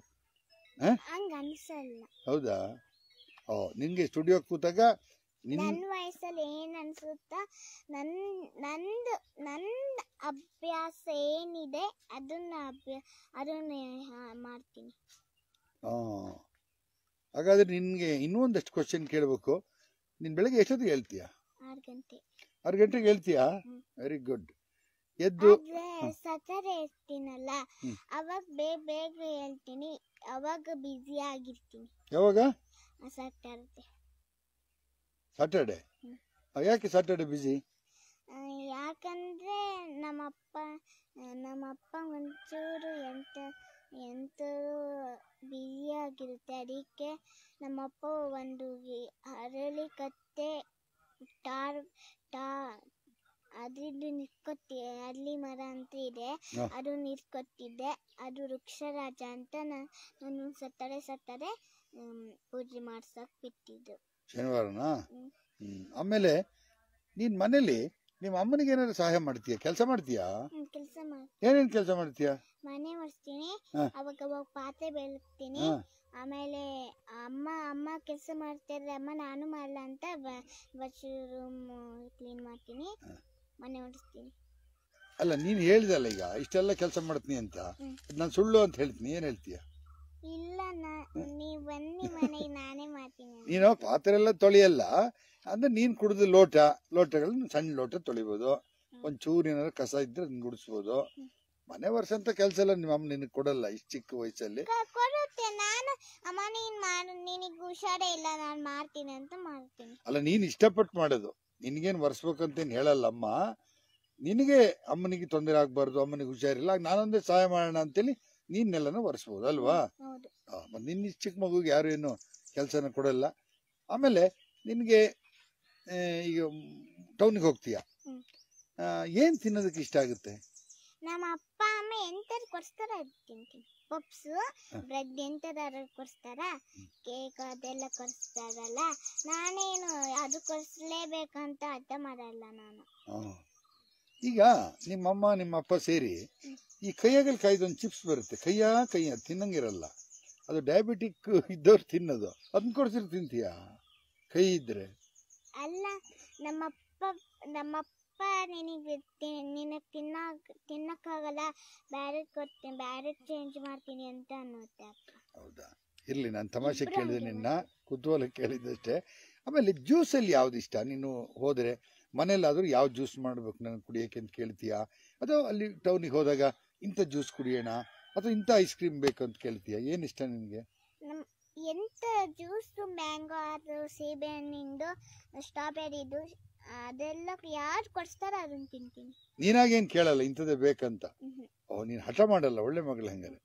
ಹೌದಾ? ಓ, ನಿನ್ಗೆ ಸ್ಟುಡಿಯೋ ಕೂತಾಗ ನನ್ನ ವಯಸ್ಸಲ್ಲಿ ಏನ್ ಅನ್ಸುತ್ತ, ನನ್ ನಂದು ನಂದ್ ಅಭ್ಯಾಸ ಏನಿದೆ ಅದನ್ನ ಅಭ್ಯಾಸ ಅದನ್ನ ಮಾಡ್ತೀನಿ. ಹಾ, ಹಾಗಾದ್ರೆ ನಿನ್ಗೆ ಇನ್ನೂ ಒಂದಷ್ಟು ಕ್ವಶನ್ ಕೇಳಬೇಕು. ನೀನ್ ಬೆಳಗ್ಗೆ ಎಷ್ಟೊತ್ತಿಗೆ ಹೇಳ್ತೀಯ? ಆರು ಗಂಟೆ. ಆರು ಗಂಟೆಗೆ ಹೇಳ್ತೀಯಾ? Very good. ಎದ್ದು ಸಟರ್ಡೆ ಇರ್ತೀನಲ್ಲ ಅವಾಗ ಬೇಗ ಬೇಗ ಹೇಳ್ತೀನಿ, ಅವಾಗ ಬಿಸಿ ಆಗಿರ್ತೀನಿ. ಯಾವಾಗ? ಸಾಟರ್ಡೆ. ಸಾಟರ್ಡೆ ಯಾಕೆ ಸಾಟರ್ಡೆ ಬಿಸಿ? ಆ, ಯಾಕಂದ್ರೆ ನಮ್ಮಪ್ಪ ನಮ್ಮಪ್ಪ ಒಂಚೂರು ಎಂತ ಎಂಥದ್ದು ಬ್ಯುಸಿ ಆಗಿರುತ್ತೆ. ಅದಕ್ಕೆ ನಮ್ಮಪ್ಪ ಒಂದು ಗಿ- ಅರಳಿ ಕತ್ತೆ ಟಾರ್ ಟಾ ಅದ್ರದ್ದು ನಿರ್ಕೊತಿ ಅರಳಿ ಮರ ಅಂತ ಇದೆ, ಹಾ. ಅದು ನಿರ್ಕೊತಿದ್ದೆ. ಅದು ವೃಕ್ಷರಾಜ ಅಂತ ನಾನು ಸತ್ತರೆ ಸತ್ತರೆ ಹ್ಮ್, ಪೂಜೆ ಮಾಡ್ಸಕ್ ಬಿಟ್ಟಿದ್ದು. ಶನಿವಾರನಾ? ಹ್ಮ್. ಹ್ಮ್ ಆಮೇಲೆ ನೀನ್ ಮನೇಲಿ ನಿಮ್ಮ ಅಮ್ಮನಿಗೆ ಏನಾದ್ರು ಸಹಾಯ ಮಾಡ್ತೀಯ, ಕೆಲಸ ಮಾಡ್ತೀಯಾ? ಕೆಲಸ ಮಾಡಿ ಏನೇನ್ ಕೆಲಸ ಮಾಡ್ತೀಯ? ಮನೆ ಒರೆಸ್ತೀನಿ, ಹಾ. ಅವಾಗ ಅವಾಗ ಪಾತ್ರೆ ಬೆಳಗ್ತೀನಿ. ಹಾ. ಆಮೇಲೆ ಅಮ್ಮ ಅಮ್ಮ ಕೆಲಸ ಮಾಡ್ತಿದ್ರೆ ಅಮ್ಮ ನಾನು ಮಾಡಲ್ಲ ಅಂತ ವಾಶ್ರೂಮ್ ಕ್ಲೀನ್ ಮಾಡ್ತೀನಿ, ಮನೆ ಒರೆಸ್ತೀನಿ. ಅಲ್ಲ ನೀನ್ ಹೇಳಿದಲ್ಲ ಈಗ ಇಷ್ಟೆಲ್ಲ ಕೆಲಸ ಮಾಡ್ತೀನಿ ಅಂತ, ಹ್ಮ್. ನಾನು ಸುಳ್ಳು ಅಂತ ಹೇಳ್ತೀನಿ, ಏನ್ ಹೇಳ್ತೀಯ? ಇಲ್ಲ ನಾ ನೀವ್ ಬನ್ನಿ ಮನೆಗೆ ನಾನೇ ಮಾಡ್ತೀನಿ ಅಂತ. ನೀನು ಪಾತ್ರೆ ಎಲ್ಲ ತೊಳೆಯಲ್ಲ ಅಂದ್ರೆ ನೀನ್ ಕುಡಿದ ಲೋಟ ಲೋಟಗಳನ್ನ ಸಣ್ಣ ಲೋಟ ತೊಳಿಬೋದು, ಒಂಚೂರು ಏನಾದ್ರು ಕಸ ಇದ್ರೆ ಅದನ್ನ ಗುಡಿಸ್ಬೋದು. ಮನೆ ವರ್ಷ ಅಂತ ಕೆಲಸ ಎಲ್ಲ ನಿಮ್ಮ ಅಮ್ಮ ನಿನಗೆ ಕೊಡಲ್ಲ ಇಷ್ಟು ಚಿಕ್ಕ ವಯಸ್ಸಲ್ಲಿ. ಕ- ಕೊಡುತ್ತೆ. ನಾನು ಅಮ್ಮ ನೀನ್ ಮಾಡು, ನಿನಗೆ ಹುಷಾರೇ ಇಲ್ಲ ನಾನು ಮಾಡ್ತೀನಿ ಅಂತ ಮಾಡ್ತೀನಿ. ಅಲ್ಲ ನೀನ್ ಇಷ್ಟಪಟ್ಟು ಮಾಡೋದು, ನಿನ್ಗೇನ್ ಒರೆಸ್ಬೇಕಂತೇನು ಹೇಳಲ್ಲ ಅಮ್ಮ. ನಿನಗೆ ಅಮ್ಮನಿಗೆ ತೊಂದರೆ ಆಗ್ಬಾರ್ದು, ಅಮ್ಮನಿಗೆ ಹುಷಾರಿಲ್ಲ, ನಾನೊಂದೇ ಸಹಾಯ ಮಾಡೋಣ ಅಂತೇಳಿ ನೀನೆಲ್ಲನೂ ಒರೆಸ್ಬೋದು ಅಲ್ವಾ? ಹೌದು. ಆ, ಮತ್ತೆ ನಿನ್ನ ಇಷ್ಟು ಚಿಕ್ಕ ಮಗುಗೆ ಯಾರು ಏನು ಕೆಲಸನ ಕೊಡಲ್ಲ. ಆಮೇಲೆ ನಿನಗೆ ಈಗ ಟೌನಿಗೆ ಹೋಗ್ತೀಯ, ಹ್ಮ್. ಆ, ಏನ್ ತಿನ್ನೋದಕ್ಕೆ ಇಷ್ಟ ಆಗುತ್ತೆ? ನಮ್ಮ ಅಪ್ಪ ಅಮ್ಮ ಎಂತದ್ ಕೊಡ್ಸ್ತಾರ ಅದು ತಿಂತೀನಿ. ಪಪ್ಸ್ ಬ್ರೆಡ್ ಎಂತದಾರ ಕೊಡ್ಸ್ತಾರ, ಕೇಕ್ ಅದೆಲ್ಲ ಕೊಡ್ಸ್ತಾರಲ್ಲ, ನಾನೇನು ಅದು ಕೊಡ್ಸ್ಲೇಬೇಕಂತ ಅರ್ಥ ಮಾಡಲ್ಲ ನಾನು. ಆ. ಈಗ ನಿಮ್ಮಮ್ಮ ನಿಮ್ಮ ಅಪ್ಪ ಸೇರಿ ಈ ಕೈಯಾಗಲ್ ಕಾಯ್ದೊಂದು ಚಿಪ್ಸ್ ಬರುತ್ತೆ, ಕೈಯ ಕೈಯ ತಿನ್ನಂಗಿರಲ್ಲ, ಅದು ಡಯಾಬಿಟಿಕ್ ಇದ್ದವ್ರು ತಿನ್ನೋದು, ಅದನ್ನ ಕೊಡ್ಸಿರ್ ತಿಂತೀಯಾ ಕೈ ಇದ್ರೆ? ಅಲ್ಲ ನಮ್ಮಪ್ಪ ನಮ್ಮಪ್ಪ ನಿನಗೆ ನಿನಗೆ ತಿನ್ನ ತಿನ್ನಕ್ಕಾಗಲ್ಲ, ಬ್ಯಾರೆ ಕೊಡ್ತೀನಿ, ಬ್ಯಾರೆ ಚೇಂಜ್ ಮಾಡ್ತೀನಿ ಅಂತ ಅನ್ನುತ್ತೆ ಅಪ್ಪ. ಹೌದಾ? ಇರ್ಲಿ, ನಾನು ತಮಾಷೆ ಇಬ್ರು ಕೇಳಿದೆ, ಹಂಗೆ ನಿನ್ನ ಕುತೂಹಲ ಕೇಳಿದಷ್ಟೇ. ಆಮೇಲೆ ಜ್ಯೂಸಲ್ಲಿ ಯಾವ್ದು ಇಷ್ಟ? ನೀನು ಹೋದ್ರೆ ಮನೇಲಾದ್ರೂ ಯಾವ ಜ್ಯೂಸ್ ಮಾಡ್ಬೇಕು ನನಗೆ ಕುಡಿಯೋಕೆ ಅಂತ ಕೇಳ್ತೀಯಾ, ಅಥವಾ ಅಲ್ಲಿ ಟೌನಿಗೆ ಹೋದಾಗ ಇಂಥ ಜ್ಯೂಸ್ ಕುಡಿಯೋಣ ಅಥವಾ ಇಂಥ ಐಸ್ ಕ್ರೀಮ್ ಬೇಕು ಅಂತ ಕೇಳ್ತೀಯಾ? ಏನ್ ಇಷ್ಟ ನಿನಗೆ? ನಮ್ ಎಂತ ಜ್ಯೂಸು, ಮ್ಯಾಂಗೋ ಅದು, ಸೀಬೆ ಹಣ್ಣಿಂದು, ಸ್ಟ್ರಾಬೆರಿದು ಅದೆಲ್ಲ ಯಾರು ಕೊಡ್ಸ್ತಾರ ಅದನ್ನ ತಿಂತೀನಿ. ನೀನಾಗೇನ್ ಕೇಳಲ್ಲ ಇಂಥದ್ದೇ ಬೇಕಂತ? ಮ್ಹೂ. ಓ, ನೀನ್ ಹಠ ಮಾಡಲ್ಲ, ಒಳ್ಳೆ ಮಗಳು ಹಂಗಾರೆ.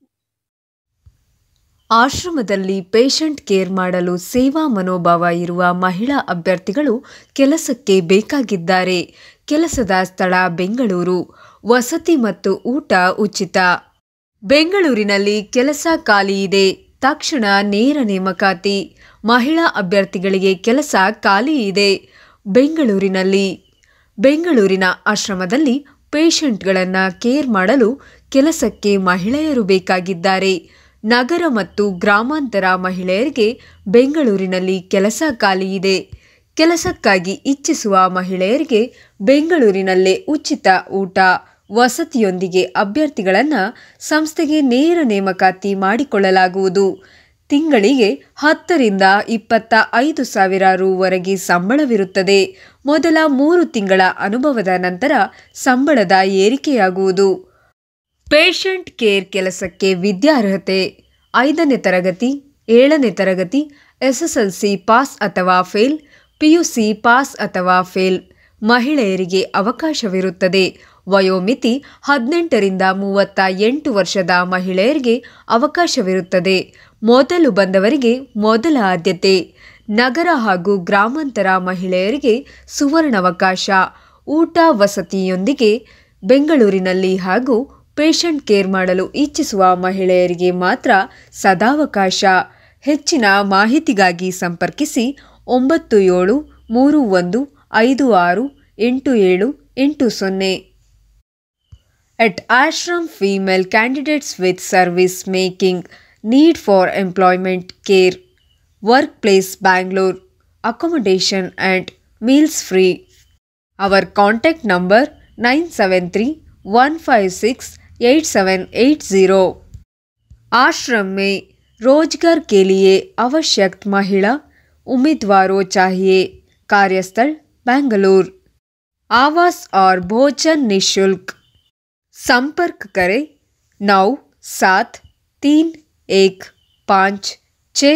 ಆಶ್ರಮದಲ್ಲಿ ಪೇಷಂಟ್ ಕೇರ್ ಮಾಡಲು ಸೇವಾ ಮನೋಭಾವ ಇರುವ ಮಹಿಳಾ ಅಭ್ಯರ್ಥಿಗಳು ಕೆಲಸಕ್ಕೆ ಬೇಕಾಗಿದ್ದಾರೆ. ಕೆಲಸದ ಸ್ಥಳ ಬೆಂಗಳೂರು. ವಸತಿ ಮತ್ತು ಊಟ ಉಚಿತ. ಬೆಂಗಳೂರಿನಲ್ಲಿ ಕೆಲಸ ಖಾಲಿ ಇದೆ. ತಕ್ಷಣ ನೇರ ನೇಮಕಾತಿ. ಮಹಿಳಾ ಅಭ್ಯರ್ಥಿಗಳಿಗೆ ಕೆಲಸ ಖಾಲಿ ಇದೆ. ಬೆಂಗಳೂರಿನಲ್ಲಿ ಬೆಂಗಳೂರಿನ ಆಶ್ರಮದಲ್ಲಿ ಪೇಷಂಟ್ಗಳನ್ನು ಕೇರ್ ಮಾಡಲು ಕೆಲಸಕ್ಕೆ ಮಹಿಳೆಯರು ಬೇಕಾಗಿದ್ದಾರೆ. ನಗರ ಮತ್ತು ಗ್ರಾಮಾಂತರ ಮಹಿಳೆಯರಿಗೆ ಬೆಂಗಳೂರಿನಲ್ಲಿ ಕೆಲಸ ಖಾಲಿ ಇದೆ. ಕೆಲಸಕ್ಕಾಗಿ ಇಚ್ಛಿಸುವ ಮಹಿಳೆಯರಿಗೆ ಬೆಂಗಳೂರಿನಲ್ಲೇ ಉಚಿತ ಊಟ ವಸತಿಯೊಂದಿಗೆ ಅಭ್ಯರ್ಥಿಗಳನ್ನು ಸಂಸ್ಥೆಗೆ ನೇರ ನೇಮಕಾತಿ ಮಾಡಿಕೊಳ್ಳಲಾಗುವುದು. ತಿಂಗಳಿಗೆ ಹತ್ತರಿಂದ ಇಪ್ಪತ್ತ ಐದು ಸಾವಿರ ರುವರೆಗೆ ಸಂಬಳವಿರುತ್ತದೆ. ಮೊದಲ ಮೂರು ತಿಂಗಳ ಅನುಭವದ ನಂತರ ಸಂಬಳದ ಏರಿಕೆಯಾಗುವುದು. ಪೇಷಂಟ್ ಕೇರ್ ಕೆಲಸಕ್ಕೆ ವಿದ್ಯಾರ್ಹತೆ ಐದನೇ ತರಗತಿ, ಏಳನೇ ತರಗತಿ, ಎಸ್ಎಸ್ಎಲ್ಸಿ ಪಾಸ್ ಅಥವಾ ಫೇಲ್, ಪಿಯುಸಿ ಪಾಸ್ ಅಥವಾ ಫೇಲ್. ಮಹಿಳೆಯರಿಗೆ ಅವಕಾಶವಿರುತ್ತದೆ. ವಯೋಮಿತಿ ಹದಿನೆಂಟರಿಂದ ಮೂವತ್ತ ಎಂಟು ವರ್ಷದ ಮಹಿಳೆಯರಿಗೆ ಅವಕಾಶವಿರುತ್ತದೆ. ಮೊದಲು ಬಂದವರಿಗೆ ಮೊದಲ ಆದ್ಯತೆ. ನಗರ ಹಾಗೂ ಗ್ರಾಮಾಂತರ ಮಹಿಳೆಯರಿಗೆ ಸುವರ್ಣಾವಕಾಶ. ಊಟ ವಸತಿಯೊಂದಿಗೆ ಬೆಂಗಳೂರಿನಲ್ಲಿ ಹಾಗೂ ಪೇಷಂಟ್ ಕೇರ್ ಮಾಡಲು ಇಚ್ಛಿಸುವ ಮಹಿಳೆಯರಿಗೆ ಮಾತ್ರ ಸದಾವಕಾಶ. ಹೆಚ್ಚಿನ ಮಾಹಿತಿಗಾಗಿ ಸಂಪರ್ಕಿಸಿ ಒಂಬತ್ತು ಏಳು ಮೂರು ಒಂದು ಐದು ಆರು ಎಂಟು ಏಳು ಎಂಟು ಸೊನ್ನೆ. At Ashram, female candidates with service making need for employment care. Workplace Bangalore. Accommodation and meals free. Our contact number nine seven three one five six eight seven eight zero. आश्रम में रोजगार के लिए आवश्यक महिला उम्मीदवारों चाहिए. कार्यस्थल बेंगलुरु. आवास और भोजन निःशुल्क. संपर्क करें नौ सात तीन एक पाँच छः,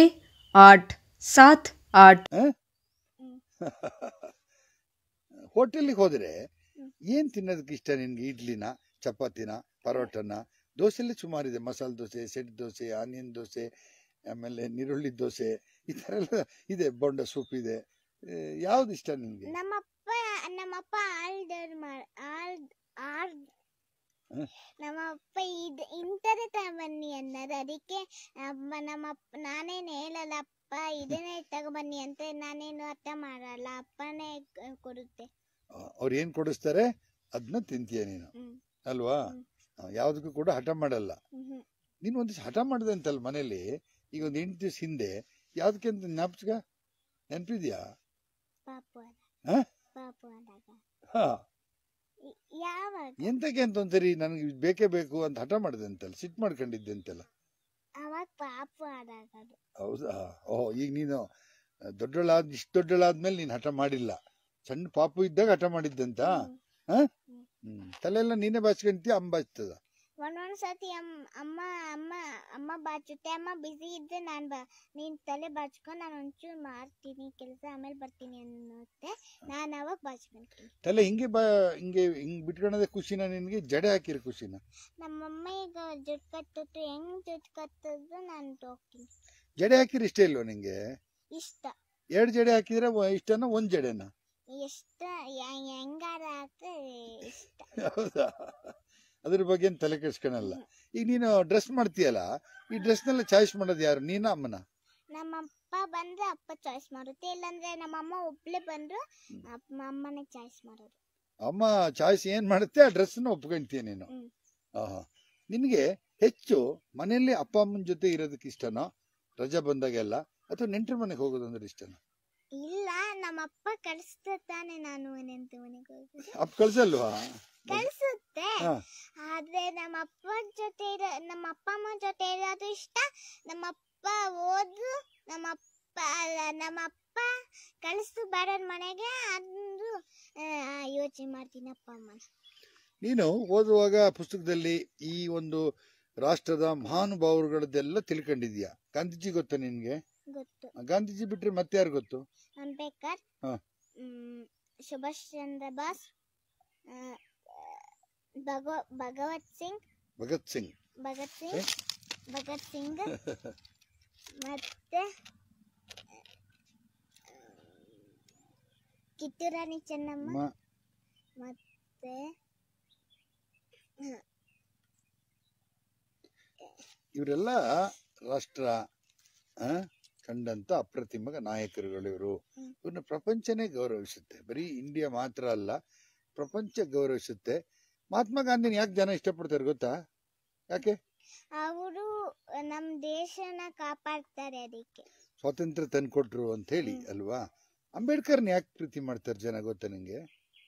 嗯 आठ सात आठ. ಆ? 嗯 ಹೋಟೆಲ್ಗೆ ಹೋದ್ರೆ ಏನ್ ತಿನ್ನೋದಕ್ಕೆ ಇಷ್ಟ ನಿನ್ಗೆ? ಇಡ್ಲಿನ, ಚಪಾತಿನ, ಪರೋಟನ? ದೋಸೆಲ್ಲೇ ಸುಮಾರಿದೆ, ಮಸಾಲೆ ದೋಸೆ, ಸೆಟ್ ದೋಸೆ, ಆನಿಯನ್ ದೋಸೆ, ಆಮೇಲೆ ನೀರುಳ್ಳಿ ದೋಸೆ, ಈ ತರ ಎಲ್ಲ ಇದೆ. ಬೋಂಡ ಸೂಪ್ ಇದೆ. ಯಾವ್ದು ಇಷ್ಟ ನಿನ್ಗೆ? ನಮ್ಮಪ್ಪ ನಮ್ಮಪ್ಪ ಆಲ್ಡರ್ ಆಲ್ ಆಲ್ ನಮ್ಮಪ್ಪ ಇದ್ ಇಂಥದೇ ತಗೊಬನ್ನಿ ಅನ್ನೋದು. ಅದಕ್ಕೆ ನಮ್ಮಪ್ಪ ನಾನೇನು ಹೇಳಲ್ಲ, ಅಪ್ಪ ಇದನ್ನೇ ತಗೊಬನ್ನಿ ಅಂತ ನಾನೇನು ಅರ್ಥ ಮಾಡಲ್ಲ, ಅಪ್ಪನೇ ಕೊಡುತ್ತೆ. ಅವ್ರು ಏನ್ ಕೊಡಿಸ್ತಾರೆ ಅದನ್ನ ತಿಂತೀಯ ನೀನು ಅಲ್ವಾ? ಯಾವ್ದಕ್ಕೂ ಕೂಡ ಹಠ ಮಾಡಲ್ಲ. ನೀನು ಒಂದಿವ್ಸ ಹಠ ಮಾಡಿದೆ ಅಂತಲ್ಲ ಮನೇಲಿ, ಈಗ ಒಂದ್ ಎಂಟು ದಿವ್ಸ ಹಿಂದೆ ಯಾವ್ದಕ್ಕೆ ಅಂತ ಜ್ಞಾಪಕ ನೆನಪಿದ್ಯಾ? ಪಾಪು ಪಾಪು ಹಾ, ಯಾವಾಗ ಎಂತಕ್ಕೆ ಅಂತ ಒಂದ್ಸರಿ ನನಗೆ ಬೇಕೇ ಬೇಕು ಅಂತ ಹಠ ಮಾಡಿದೆ ಅಂತಲ್ಲ, ಸಿಟ್ ಮಾಡ್ಕೊಂಡಿದ್ದೆ ಅಂತಲ್ಲ? ಅವಾಗ ಪಾಪು ಆದಾಗ. ಹೌದಾ? ಓಹ್, ಈಗ ನೀನು ದೊಡ್ಡಳಾದ್ ಇಷ್ಟು ದೊಡ್ಡಳಾದ್ಮೇಲೆ ನೀನ್ ಹಠ ಮಾಡಿಲ್ಲ, ಸಣ್ಣ ಪಾಪು ಇದ್ದಾಗ ಹಠ ಮಾಡಿದ್ದಂತ. ಹ ಹ್ಮ್ ತಲೆಲ್ಲ ನೀನೇ ಬಾಚ್ಕೊಂತೀಯ, ಅಮ್ಮ ಬಾಚ್ತದ? ಒಂದೊಂದ್ಸತಿ ಅಮ್ಮ ಅಮ್ಮ ಅಮ್ಮ ಬಾಚುತ್ತೆ. ಅಮ್ಮ ಬಿಸಿ ಇದ್ರೆ ನಾನ್ ಬಾ ನೀನ್ ತಲೆ ಬಾಚ್ಕೊಂಡು ನಾನು ಒಂಚೂರು ಮಾಡ್ತೀನಿ ಕೆಲಸ, ಆಮೇಲೆ ಬರ್ತೀನಿ ಅನ್ನುತ್ತೆ. ನಾನು ಅವಾಗ ಬಾಚ್ಕೊಂತೀನಿ. ತಲೆ ಹಿಂಗೆ ಬಾ ಹಿಂಗೆ ಹಿಂಗ್ ಬಿಟ್ಕೊಳ್ಳೋದೇ ಖುಷಿನ ನಿನ್ಗೆ? ಜಡೆ ಹಾಕಿರೋ ಖುಷಿನ? ನಮ್ಮಮ್ಮ ಈಗ ಜುಟ್ ಕಟ್ಟಿಟ್ಟು ಹೆಂಗ್ ಜುಟ್ ಕಟ್ಟಿದ್ರು ನಾನು ಹೋಗ್ತೀನಿ. ಜಡೆ ಹಾಕಿದ್ರೆ ಇಷ್ಟ ಇಲ್ವಾ ನಿಂಗೆ? ಇಷ್ಟ. ಎರಡು ಜಡೆ ಹಾಕಿದ್ರೆ ಇಷ್ಟನ ಒಂದ್ ಜಡೆನ? ಇಷ್ಟ, ಹೆಂಗಾರ ಹಾಕ್ರೆ ಇಷ್ಟ. ಹೌದಾ? ಅದ್ರ ಬಗ್ಗೆ ಏನ್ ತಲೆ ಕೆಡ್ಸ್ಕೊಳಲ್ಲ. ಈಗ ನೀನು ಡ್ರೆಸ್ ಮಾಡ್ತೀಯಲ್ಲ, ಈ ಡ್ರೆಸ್ನೆಲ್ಲ ಚಾಯ್ಸ್ ಮಾಡೋದು ಯಾರು, ನೀನ ಅಮ್ಮನ? ನಮ್ಮಪ್ಪ ಬಂದ್ರೆ ಅಪ್ಪ ಚಾಯ್ಸ್ ಮಾಡುತ್ತೆ, ಇಲ್ಲಾಂದ್ರೆ ನಮ್ಮಮ್ಮ ಒಬ್ಳೆ ಬಂದ್ರು ಅಮ್ಮನೇ ಚಾಯ್ಸ್ ಮಾಡೋದು. ಅಮ್ಮ ಚಾಯ್ಸ್ ಏನ್ ಮಾಡುತ್ತೆ ಆ ಡ್ರೆಸ್ ನ ಒಪ್ಕೊಂತೀಯ ನೀನು? ಆಹಾ. ನಿನ್ಗೆ ಹೆಚ್ಚು ಮನೆಯಲ್ಲಿ ಅಪ್ಪ ಅಮ್ಮನ ಜೊತೆ ಇರೋದಕ್ಕೆ ಇಷ್ಟನೋ, ರಜಾ ಬಂದಾಗೆಲ್ಲ, ಅಥವಾ ನೆಂಟ್ರ ಮನೆಗೆ ಹೋಗೋದಂದ್ರೆ ಇಷ್ಟನೋ? ಇಲ್ಲ, ನಮ್ಮಪ್ಪ ಕಳಿಸ್ತಾ ತಾನೆ ನಾನು ನೆಂಟ್ರ ಮನೆಗೆ ಹೋಗೋದು. ಅಪ್ಪ ಕಳ್ಸಲ್ವಾ? ಕಳ್ಸುತ್ತೆ, ಆದ್ರೆ ನಮ್ಮ ಅಪ್ಪ ಜೊತೆ ಇರೋ ನಮ್ಮ ಅಪ್ಪ ಅಮ್ಮ ಜೊತೆ ಇರೋದು ಇಷ್ಟ. ನಮ್ಮಪ್ಪ ಓದು ನಮ್ಮಪ್ಪ ನಮ್ಮಪ್ಪ ಕಳಿಸ್ತು ಬೇಡ ಮನೆಗೆ ಅಂದು ಯೋಚನೆ ಮಾಡ್ತೀನಿ ಅಪ್ಪ ಅಮ್ಮನ. ನೀನು ಓದುವಾಗ ಪುಸ್ತಕದಲ್ಲಿ ಈ ಒಂದು ರಾಷ್ಟ್ರದ ಮಹಾನುಭಾವರುಗಳದ್ದೆಲ್ಲ ತಿಳ್ಕೊಂಡಿದ್ಯಾ? ಗಾಂಧೀಜಿ ಗೊತ್ತಾ ನಿನ್ಗೆ? ಗೊತ್ತು. ಗಾಂಧೀಜಿ ಬಿಟ್ರೆ ಮತ್ತೆ ಯಾರು ಗೊತ್ತು? ಅಂಬೇಡ್ಕರ್, ಸುಭಾಷ್ ಚಂದ್ರ ಬೋಸ್, ಭಗವತ್ ಸಿಂಗ್ ಭಗತ್ ಸಿಂಗ್ ಭಗತ್ ಸಿಂಗ್ ಭಗತ್ ಸಿಂಗ್ ಮತ್ತೆ ಕಿತ್ತೂರು ರಾಣಿ ಚೆನ್ನಮ್ಮ, ಮತ್ತೆ ಇವರೆಲ್ಲ ರಾಷ್ಟ್ರ ಕಂಡಂತ ಅಪ್ರತಿಮ ನಾಯಕರುಗಳು ಇವರು. ಇವ್ರನ್ನ ಪ್ರಪಂಚನೇ ಗೌರವಿಸುತ್ತೆ, ಬರೀ ಇಂಡಿಯಾ ಮಾತ್ರ ಅಲ್ಲ, ಪ್ರಪಂಚ ಗೌರವಿಸುತ್ತೆ. ಮಹಾತ್ಮ ಗಾಂಧಿನ ಯಾಕೆ ಜನ ಇಷ್ಟಪಡ್ತಾರೆ ಗೊತ್ತಾ? ಯಾಕೆ? ಅವರು ನಮ್ ದೇಶನ ಕಾಪಾಡ್ತಾರೆ, ಅದಕ್ಕೆ ಸ್ವಾತಂತ್ರ್ಯ ತಂದ್ಕೊಟ್ರು ಅಂತ ಹೇಳಿ ಅಲ್ವಾ? ಅಂಬೇಡ್ಕರ್ನ ಯಾಕೆ ಪ್ರೀತಿ ಮಾಡ್ತಾರೆ ಜನ ಗೊತ್ತಾ ನಿಂಗೆ?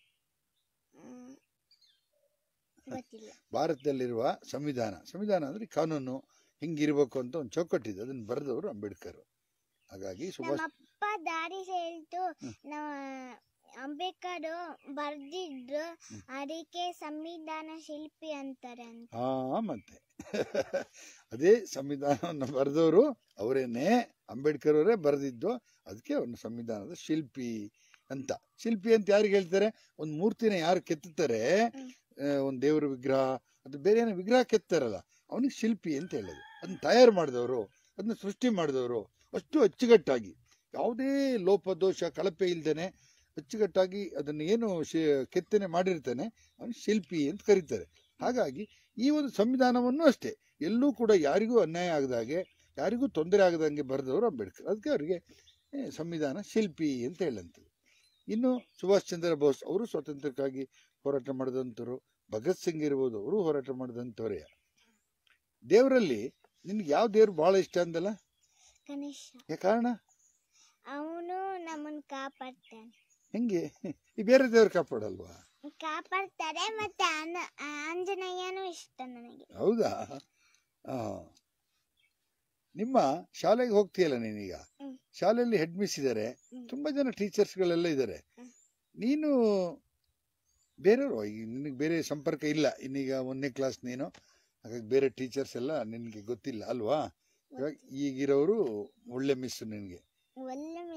ಭಾರತದಲ್ಲಿರುವ ಸಂವಿಧಾನ, ಸಂವಿಧಾನ ಅಂದ್ರೆ ಕಾನೂನು ಹಿಂಗಿರ್ಬೇಕು ಅಂತ ಒಂದು ಚೌಕಟ್ಟಿದೆ, ಅದನ್ನ ಬರೆದವರು ಅಂಬೇಡ್ಕರ್. ಹಾಗಾಗಿ ಸುಭಾಷ್ ಅಪ್ಪ ದಾರಿ ಹೇಳ್ತು ಅಂಬೇಡ್ಕರ್ ಬರ್ದಿದ್ರು, ಅದಕ್ಕೆ ಸಂವಿಧಾನ ಶಿಲ್ಪಿ ಅಂತಾರೆ ಅಂತ. ಹಾ, ಮತ್ತೆ ಅದೇ ಸಂವಿಧಾನವನ್ನು ಬರೆದವರು ಅವರೇನೆ, ಅಂಬೇಡ್ಕರ್ ಅವರೇ ಬರೆದಿದ್ದು, ಅದಕ್ಕೆ ಅವ್ರನ್ನ ಸಂವಿಧಾನದ ಶಿಲ್ಪಿ ಅಂತ. ಶಿಲ್ಪಿ ಅಂತ ಯಾರಿಗೆ ಹೇಳ್ತಾರೆ? ಒಂದ್ ಮೂರ್ತಿನ ಯಾರು ಕೆತ್ತುತ್ತಾರೆ, ಒಂದ್ ದೇವರ ವಿಗ್ರಹ ಅದು ಬೇರೆ ಏನೋ ವಿಗ್ರಹ ಕೆತ್ತಾರಲ್ಲ, ಅವನಿಗೆ ಶಿಲ್ಪಿ ಅಂತ ಹೇಳೋದು. ಅದನ್ನ ತಯಾರು ಮಾಡಿದವರು, ಅದನ್ನ ಸೃಷ್ಟಿ ಮಾಡಿದವರು, ಅಷ್ಟು ಅಚ್ಚುಕಟ್ಟಾಗಿ ಯಾವುದೇ ಲೋಪ ದೋಷ ಕಳಪೆ ಇಲ್ದೇನೆ ಅಚ್ಚುಕಟ್ಟಾಗಿ ಅದನ್ನ ಏನು ಕೆತ್ತನೆ ಮಾಡಿರ್ತಾನೆ ಅವನು ಶಿಲ್ಪಿ ಅಂತ ಕರೀತಾರೆ. ಹಾಗಾಗಿ ಈ ಒಂದು ಸಂವಿಧಾನವನ್ನು ಅಷ್ಟೇ ಎಲ್ಲೂ ಕೂಡ ಯಾರಿಗೂ ಅನ್ಯಾಯ ಆಗದಾಗೆ, ಯಾರಿಗೂ ತೊಂದರೆ ಆಗದಂಗೆ ಬರೆದವರು ಅಂಬೇಡ್ಕರ್. ಅದಕ್ಕೆ ಅವರಿಗೆ ಸಂವಿಧಾನ ಶಿಲ್ಪಿ ಅಂತ ಹೇಳಂತದ್ದು. ಇನ್ನು ಸುಭಾಷ್ ಚಂದ್ರ ಬೋಸ್ ಅವರು ಸ್ವಾತಂತ್ರ್ಯಕ್ಕಾಗಿ ಹೋರಾಟ ಮಾಡಿದಂಥವ್ರು. ಭಗತ್ ಸಿಂಗ್ ಇರ್ಬೋದು, ಅವರು ಹೋರಾಟ ಮಾಡಿದಂಥವ್ರೆ. ದೇವರಲ್ಲಿ ನಿನ್ಗೆ ಯಾವ ದೇವ್ರು ಬಹಳ ಇಷ್ಟ ಅಂದಲ್ಲ? ಗಣೇಶ. ಯಾ ಕಾರಣ? ಅವನು ನಮ್ಮನ್ನು ಕಾಪಾಡ್ತಾನೆ. ಹೆಂಗೆ? ಈ ಬೇರೆ ದೇವ್ರು ಕಾಪಾಡಲ್ವಾ? ಕಾಪಾಡ್ತಾರೆ. ಮತ್ತೆ ಆಂಜನೇಯನೂ ಇಷ್ಟ ನನಗೆ. ಹೌದಾ? ಆ ನಿಮ್ಮ ಶಾಲೆಗೆ ಹೋಗ್ತೀಯಲ್ಲ ನೀನೀಗ, ಶಾಲೆಯಲ್ಲಿ ಹೆಡ್ ಮಿಸ್ ಇದ್ದಾರೆ, ತುಂಬಾ ಜನ ಟೀಚರ್ಸ್ ಗಳೆಲ್ಲ ಇದ್ದಾರೆ. ನೀನು ಬೇರೆಯವರು, ಈಗ ನಿನಗೆ ಬೇರೆ ಸಂಪರ್ಕ ಇಲ್ಲ, ಇನ್ನೀಗ ಒಂದನೇ ಕ್ಲಾಸ್ ನೀನು, ಹಾಗಾಗಿ ಬೇರೆ ಟೀಚರ್ಸ್ ಎಲ್ಲ ನಿನ್ಗೆ ಗೊತ್ತಿಲ್ಲ ಅಲ್ವಾ? ಇವಾಗ ಈಗಿರೋರು ಒಳ್ಳೆ ಮಿಸ್ ನಿನ್ಗೆ. ಒಳ್ಳೆ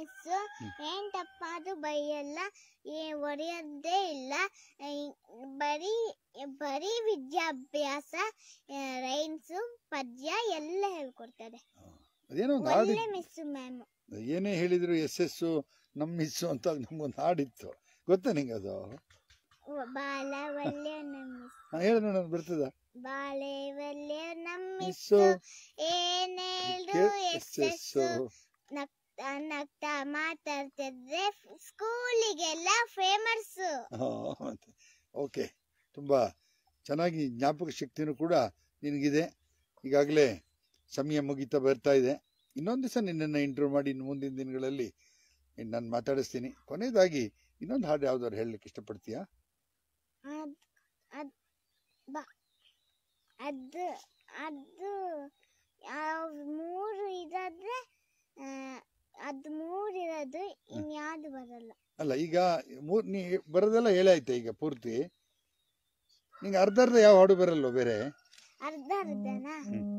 ಮಿಸ್ ಏನ್ ತಪ್ಪಾದ್ರೂ ಬೈಯಲ್ಲ, ಏ ಹೊಡೆಯೋದೇ ಇಲ್ಲ. ಬರೀ ಬರೀ ವಿದ್ಯಾಭ್ಯಾಸ, ರೈಮ್ಸು, ಪದ್ಯ ಎಲ್ಲ ಹೇಳ್ಕೊಡ್ತಾರೆ. ಅದೇನೋ ಒಂದು ಹಾಡು, ಒಳ್ಳೆ ಮಿಸ್ ಮ್ಯಾಮ್. ಏನೇ ಹೇಳಿದ್ರು ಎಸ್ ಎಸ್ ನಮ್ಮ ಮಿಸ್ಸು ಅಂತ ನಮ್ಗೊಂದು ಹಾಡಿತ್ತು, ಗೊತ್ತಾ ನಿಂಗೆ ಅದು? ಬಾಲ ಒಳ್ಳೆ ಮಿಸ್, ಹೇಳ ನೋಡ ಬರ್ತದ? ಬಾಳೆ ಒಳ್ಳೆ ನಮ್ಮ ಮಿಸ್ಸು ಏನ್ ಹೇಳಿದ್ರು ಎಸ್ ಎಸ್ ನಗ್ತಾ ನಗ್ತಾ ಮಾತಾಡ್ತಿದ್ರೆ ಸ್ಕೂಲಿಗೆಲ್ಲ ಫೇಮಸ್. ಓಕೆ, ತುಂಬಾ ಚೆನ್ನಾಗಿ ಜ್ಞಾಪಕ ಶಕ್ತಿನೂ ಕೂಡ ನಿನಗಿದೆ. ಈಗಾಗಲೇ ಸಮಯ ಮುಗಿತಾ ಬರ್ತಾ ಇದೆ. ಇನ್ನೊಂದು ದಿವಸ ನಿನ್ನನ್ನು ಇಂಟರ್ವ್ಯೂ ಮಾಡಿ ಇನ್ನು ಮುಂದಿನ ದಿನಗಳಲ್ಲಿ ನಾನು ಮಾತಾಡಿಸ್ತೀನಿ. ಕೊನೆಯದಾಗಿ ಇನ್ನೊಂದು ಹಾಡು ಯಾವ್ದಾದ್ರು ಹೇಳಲಿಕ್ಕೆ ಇಷ್ಟಪಡ್ತೀಯಾ? ಅದು ಅದು ಮೂರು ಇದಾದ್ರೆ ಅದು ಮೂರು ಇರೋದು ಇನ್ಯಾವುದು ಬರಲ್ಲ. ಅಲ್ಲ, ಈಗ ಮೂರ್ ನೀ ಬರೋದೆಲ್ಲ ಹೇಳಾಯ್ತಾ ಈಗ ಪೂರ್ತಿ? ನಿಂಗೆ ಅರ್ಧ ಅರ್ಧ ಯಾವ ಹಾಡು ಬರಲ್ವ ಬೇರೆ? ಅರ್ಧ ಅರ್ಧನಾ?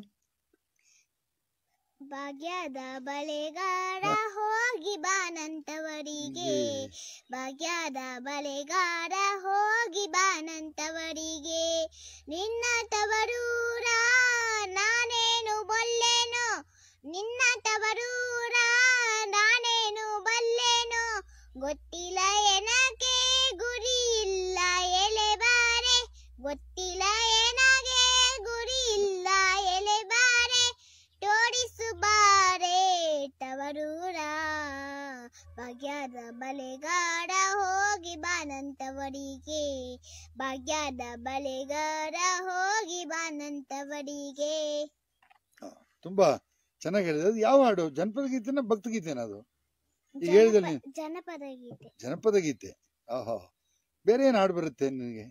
ಭಾಗ್ಯದ ಬಳೆಗಾರ ಹೋಗಿ ಬಾನಂತವರಿಗೆ, ಭಾಗ್ಯದ ಬಳೆಗಾರ ಹೋಗಿ ಬಾನಂತವರಿಗೆ, ನಿನ್ನ ತವರೂರ ನಾನೇನು ಬಲ್ಲೇನೋ, ನಿನ್ನ ತವರೂರ ನಾನೇನು ಬಲ್ಲೇನೋ, ಗೊತ್ತಿಲ್ಲ ಎನಗೆ ಗುರಿ ಇಲ್ಲ ಎಲೆಬಾರೆ, ಗೊತ್ತಿಲ್ಲ ಎನಗೆ ಗುರಿ ಇಲ್ಲ ಎಲೆಬಾರೆ, ತೋರಿಸು ಬಾರೆ ತವರೂರ, ಭಾಗ್ಯದ ಬಳೆಗಾರ ಹೋಗಿ ಬಾನಂತವರಿಗೆ, ಭಾಗ್ಯದ ಬಳೆಗಾರ ಹೋಗಿ ಬಾನಂತವರಿಗೆ. ತುಂಬಾ ಚೆನ್ನಾಗಿ ಹೇಳಿದೆ. ಅದು ಯಾವ ಹಾಡು? ಜನಪದ ಗೀತೆನ ಭಕ್ತಿಗೀತೆನ ಅದು? ಈಗ ಹೇಳಿದಲ್ಲಿ ಜನಪದ ಗೀತೆ. ಜನಪದ ಗೀತೆ. ಆಹಾ, ಬೇರೆ ಏನು ಹಾಡು ಬರುತ್ತೆ ನಿನಗೆ?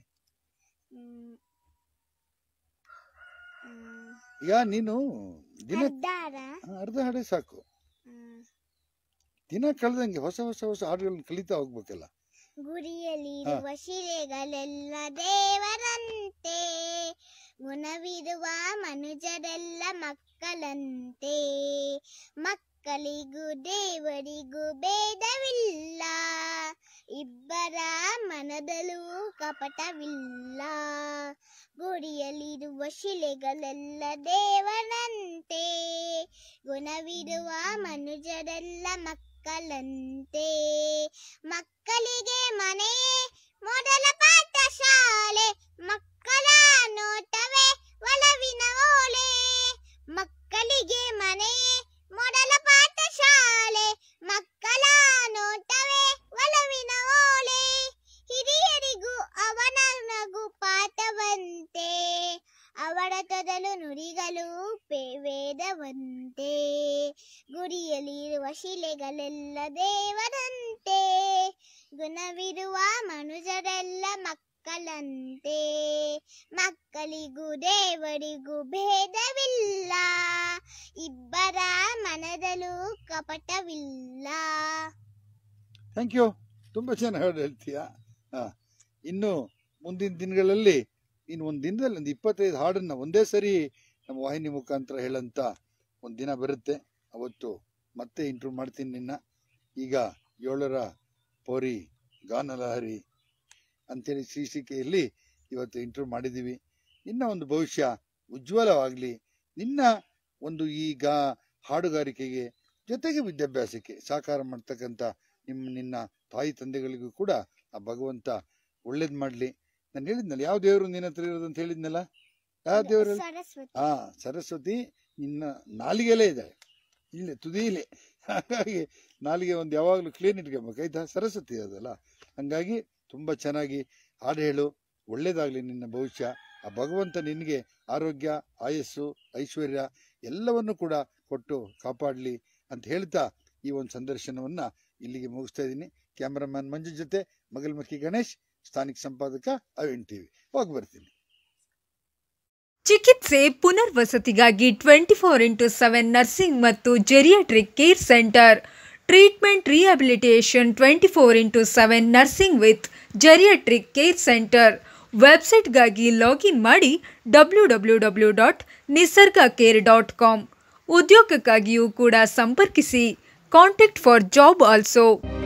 ಈಗ ನೀನು ದಿನ ಅರ್ಧ ಹಾಡೇ ಸಾಕು, ದಿನ ಕಳೆದಂಗೆ ಹೊಸ ಹೊಸ ಹೊಸ ಹಾಡುಗಳನ್ನ ಕಲಿತಾ ಹೋಗ್ಬೇಕಲ್ಲ. ಗುರಿಯಲ್ಲಿರುವ ಶಿಲೆಗಳೆಲ್ಲ ದೇವರಂತೆ, ಗುಣವಿರುವ ಮನುಜರೆಲ್ಲ ಮಕ್ಕಳಂತೆ, ಮಕ್ಕಳಿಗೂ ದೇವರಿಗೂ ಭೇದವಿಲ್ಲ, ಇಬ್ಬರ ಮನದಲ್ಲೂ ಕಪಟವಿಲ್ಲ, ಗುಡಿಯಲ್ಲಿರುವ ಶಿಲೆಗಳೆಲ್ಲ ದೇವರಂತೆ, ಗುಣವಿರುವ ಮನುಜರೆಲ್ಲ ಮಕ್ಕಳಂತೆ, ಮಕ್ಕಳಿಗೆ ಮನೆ ಮೊದಲ ಪಾಠ ಶಾಲೆ, ಮಕ್ಕಳ ನೋಟವೇ ಒಲವಿನ ಓಲೆ, ಮಕ್ಕಳಿಗೆ ಮನೆ ಮೊದಲ ಪಾಠ ಶಾಲೆ, ಮಕ್ಕಳ ನೋಟವೇ ಒಲವಿನ ಓಲೆ, ಹಿರಿಯರಿಗೂ ಅವನ ನಗು ಪಾಠವಂತೆ, ಅವರ ತೊದಲು ನುಡಿಗಳು ವೇದವಂತೆ, ಗುರಿಯಲ್ಲಿರುವ ಶಿಲೆಗಳೆಲ್ಲ ದೇವರಂತೆ, ಗುಣವಿರುವ ಮನುಜರೆಲ್ಲ ಮಕ್ಕಳಂತೆ, ಮಕ್ಕಳಿಗೂ ದೇವರಿಗೂ ಭೇದವಿಲ್ಲ, ಇಬ್ಬರ ಮನದಲ್ಲೂ ಕಪಟವಿಲ್ಲ. ಥ್ಯಾಂಕ್ ಯು, ತುಂಬಾ ಚೆನ್ನಾಗಿ ಹಾಡು ಹೇಳ್ತೀಯಾ. ಇನ್ನು ಮುಂದಿನ ದಿನಗಳಲ್ಲಿ ಇನ್ನು ಒಂದು ದಿನದಲ್ಲಿ ಒಂದು ಇಪ್ಪತ್ತೈದು ಹಾಡನ್ನ ಒಂದೇ ಸರಿ ನಮ್ಮ ವಾಹಿನಿ ಮುಖಾಂತರ ಹೇಳಂತ ಒಂದು ದಿನ ಬರುತ್ತೆ. ಅವತ್ತು ಮತ್ತೆ ಇಂಟರ್ವ್ಯೂ ಮಾಡ್ತೀನಿ ನಿನ್ನ. ಈಗ ಏಳರ ಪೋರಿ ಗಾನಲಹರಿ ಅಂತೇಳಿ ಶೀರ್ಷಿಕೆಯಲ್ಲಿ ಇವತ್ತು ಇಂಟರ್ವ್ಯೂ ಮಾಡಿದ್ದೀವಿ. ನಿನ್ನ ಒಂದು ಭವಿಷ್ಯ ಉಜ್ವಲವಾಗಲಿ. ನಿನ್ನ ಒಂದು ಈಗ ಹಾಡುಗಾರಿಕೆಗೆ ಜೊತೆಗೆ ವಿದ್ಯಾಭ್ಯಾಸಕ್ಕೆ ಸಹಕಾರ ಮಾಡ್ತಕ್ಕಂಥ ನಿಮ್ಮ ನಿನ್ನ ತಾಯಿ ತಂದೆಗಳಿಗೂ ಕೂಡ ಆ ಭಗವಂತ ಒಳ್ಳೇದು ಮಾಡಲಿ. ನಾನು ಹೇಳಿದ್ನಲ್ಲ ಯಾವ ದೇವರು ನಿನ್ನ ಹತ್ರ ಇರೋದು ಅಂತ ಹೇಳಿದ್ನಲ್ಲ, ಯಾವ ದೇವರು? ಹಾ, ಸರಸ್ವತಿ ನಿನ್ನ ನಾಲಿಗೆಲೇ ಇದೆ, ಇಲ್ಲೇ ತುದಿಯಿಲೆ. ಹಾಗಾಗಿ ನಾಲಿಗೆ ಒಂದು ಯಾವಾಗಲೂ ಕ್ಲೀನ್ ಇಟ್ಕೊಬೇಕು, ಆಯ್ತಾ? ಸರಸ್ವತಿ ಅದಲ್ಲ. ಹಂಗಾಗಿ ತುಂಬ ಚೆನ್ನಾಗಿ ಹಾಡು ಹೇಳು, ಒಳ್ಳೇದಾಗಲಿ ನಿನ್ನ ಭವಿಷ್ಯ. ಆ ಭಗವಂತ ನಿನಗೆ ಆರೋಗ್ಯ, ಆಯಸ್ಸು, ಐಶ್ವರ್ಯ ಎಲ್ಲವನ್ನು ಕೂಡ ಕೊಟ್ಟು ಕಾಪಾಡಲಿ ಅಂತ ಹೇಳ್ತಾ ಈ ಒಂದು ಸಂದರ್ಶನವನ್ನು ಇಲ್ಲಿಗೆ ಮುಗಿಸ್ತಾ ಇದ್ದೀನಿ. ಕ್ಯಾಮ್ರಾಮ್ಯಾನ್ ಮಂಜು ಜೊತೆ ಮಗಲ್ಮಕ್ಕಿ ಗಣೇಶ್, ಸ್ಥಾನಿಕ ಸಂಪಾದಕ ಅವಿನ್ ಟಿವಿ. ಹೋಗಿ ಬರ್ತೀನಿ. ಚಿಕಿತ್ಸೆ ಪುನರ್ವಸತಿಗಾಗಿ twenty four into seven nursing ಮತ್ತು geriatric care centre. Treatment rehabilitation twenty four into seven nursing with geriatric care centre. ವೆಬ್ಸೈಟ್ಗಾಗಿ ಲಾಗಿನ್ ಮಾಡಿ W W W dot Nisarga care dot com. ಉದ್ಯೋಗಕ್ಕಾಗಿಯೂ ಕೂಡ ಸಂಪರ್ಕಿಸಿ. Contact for job also.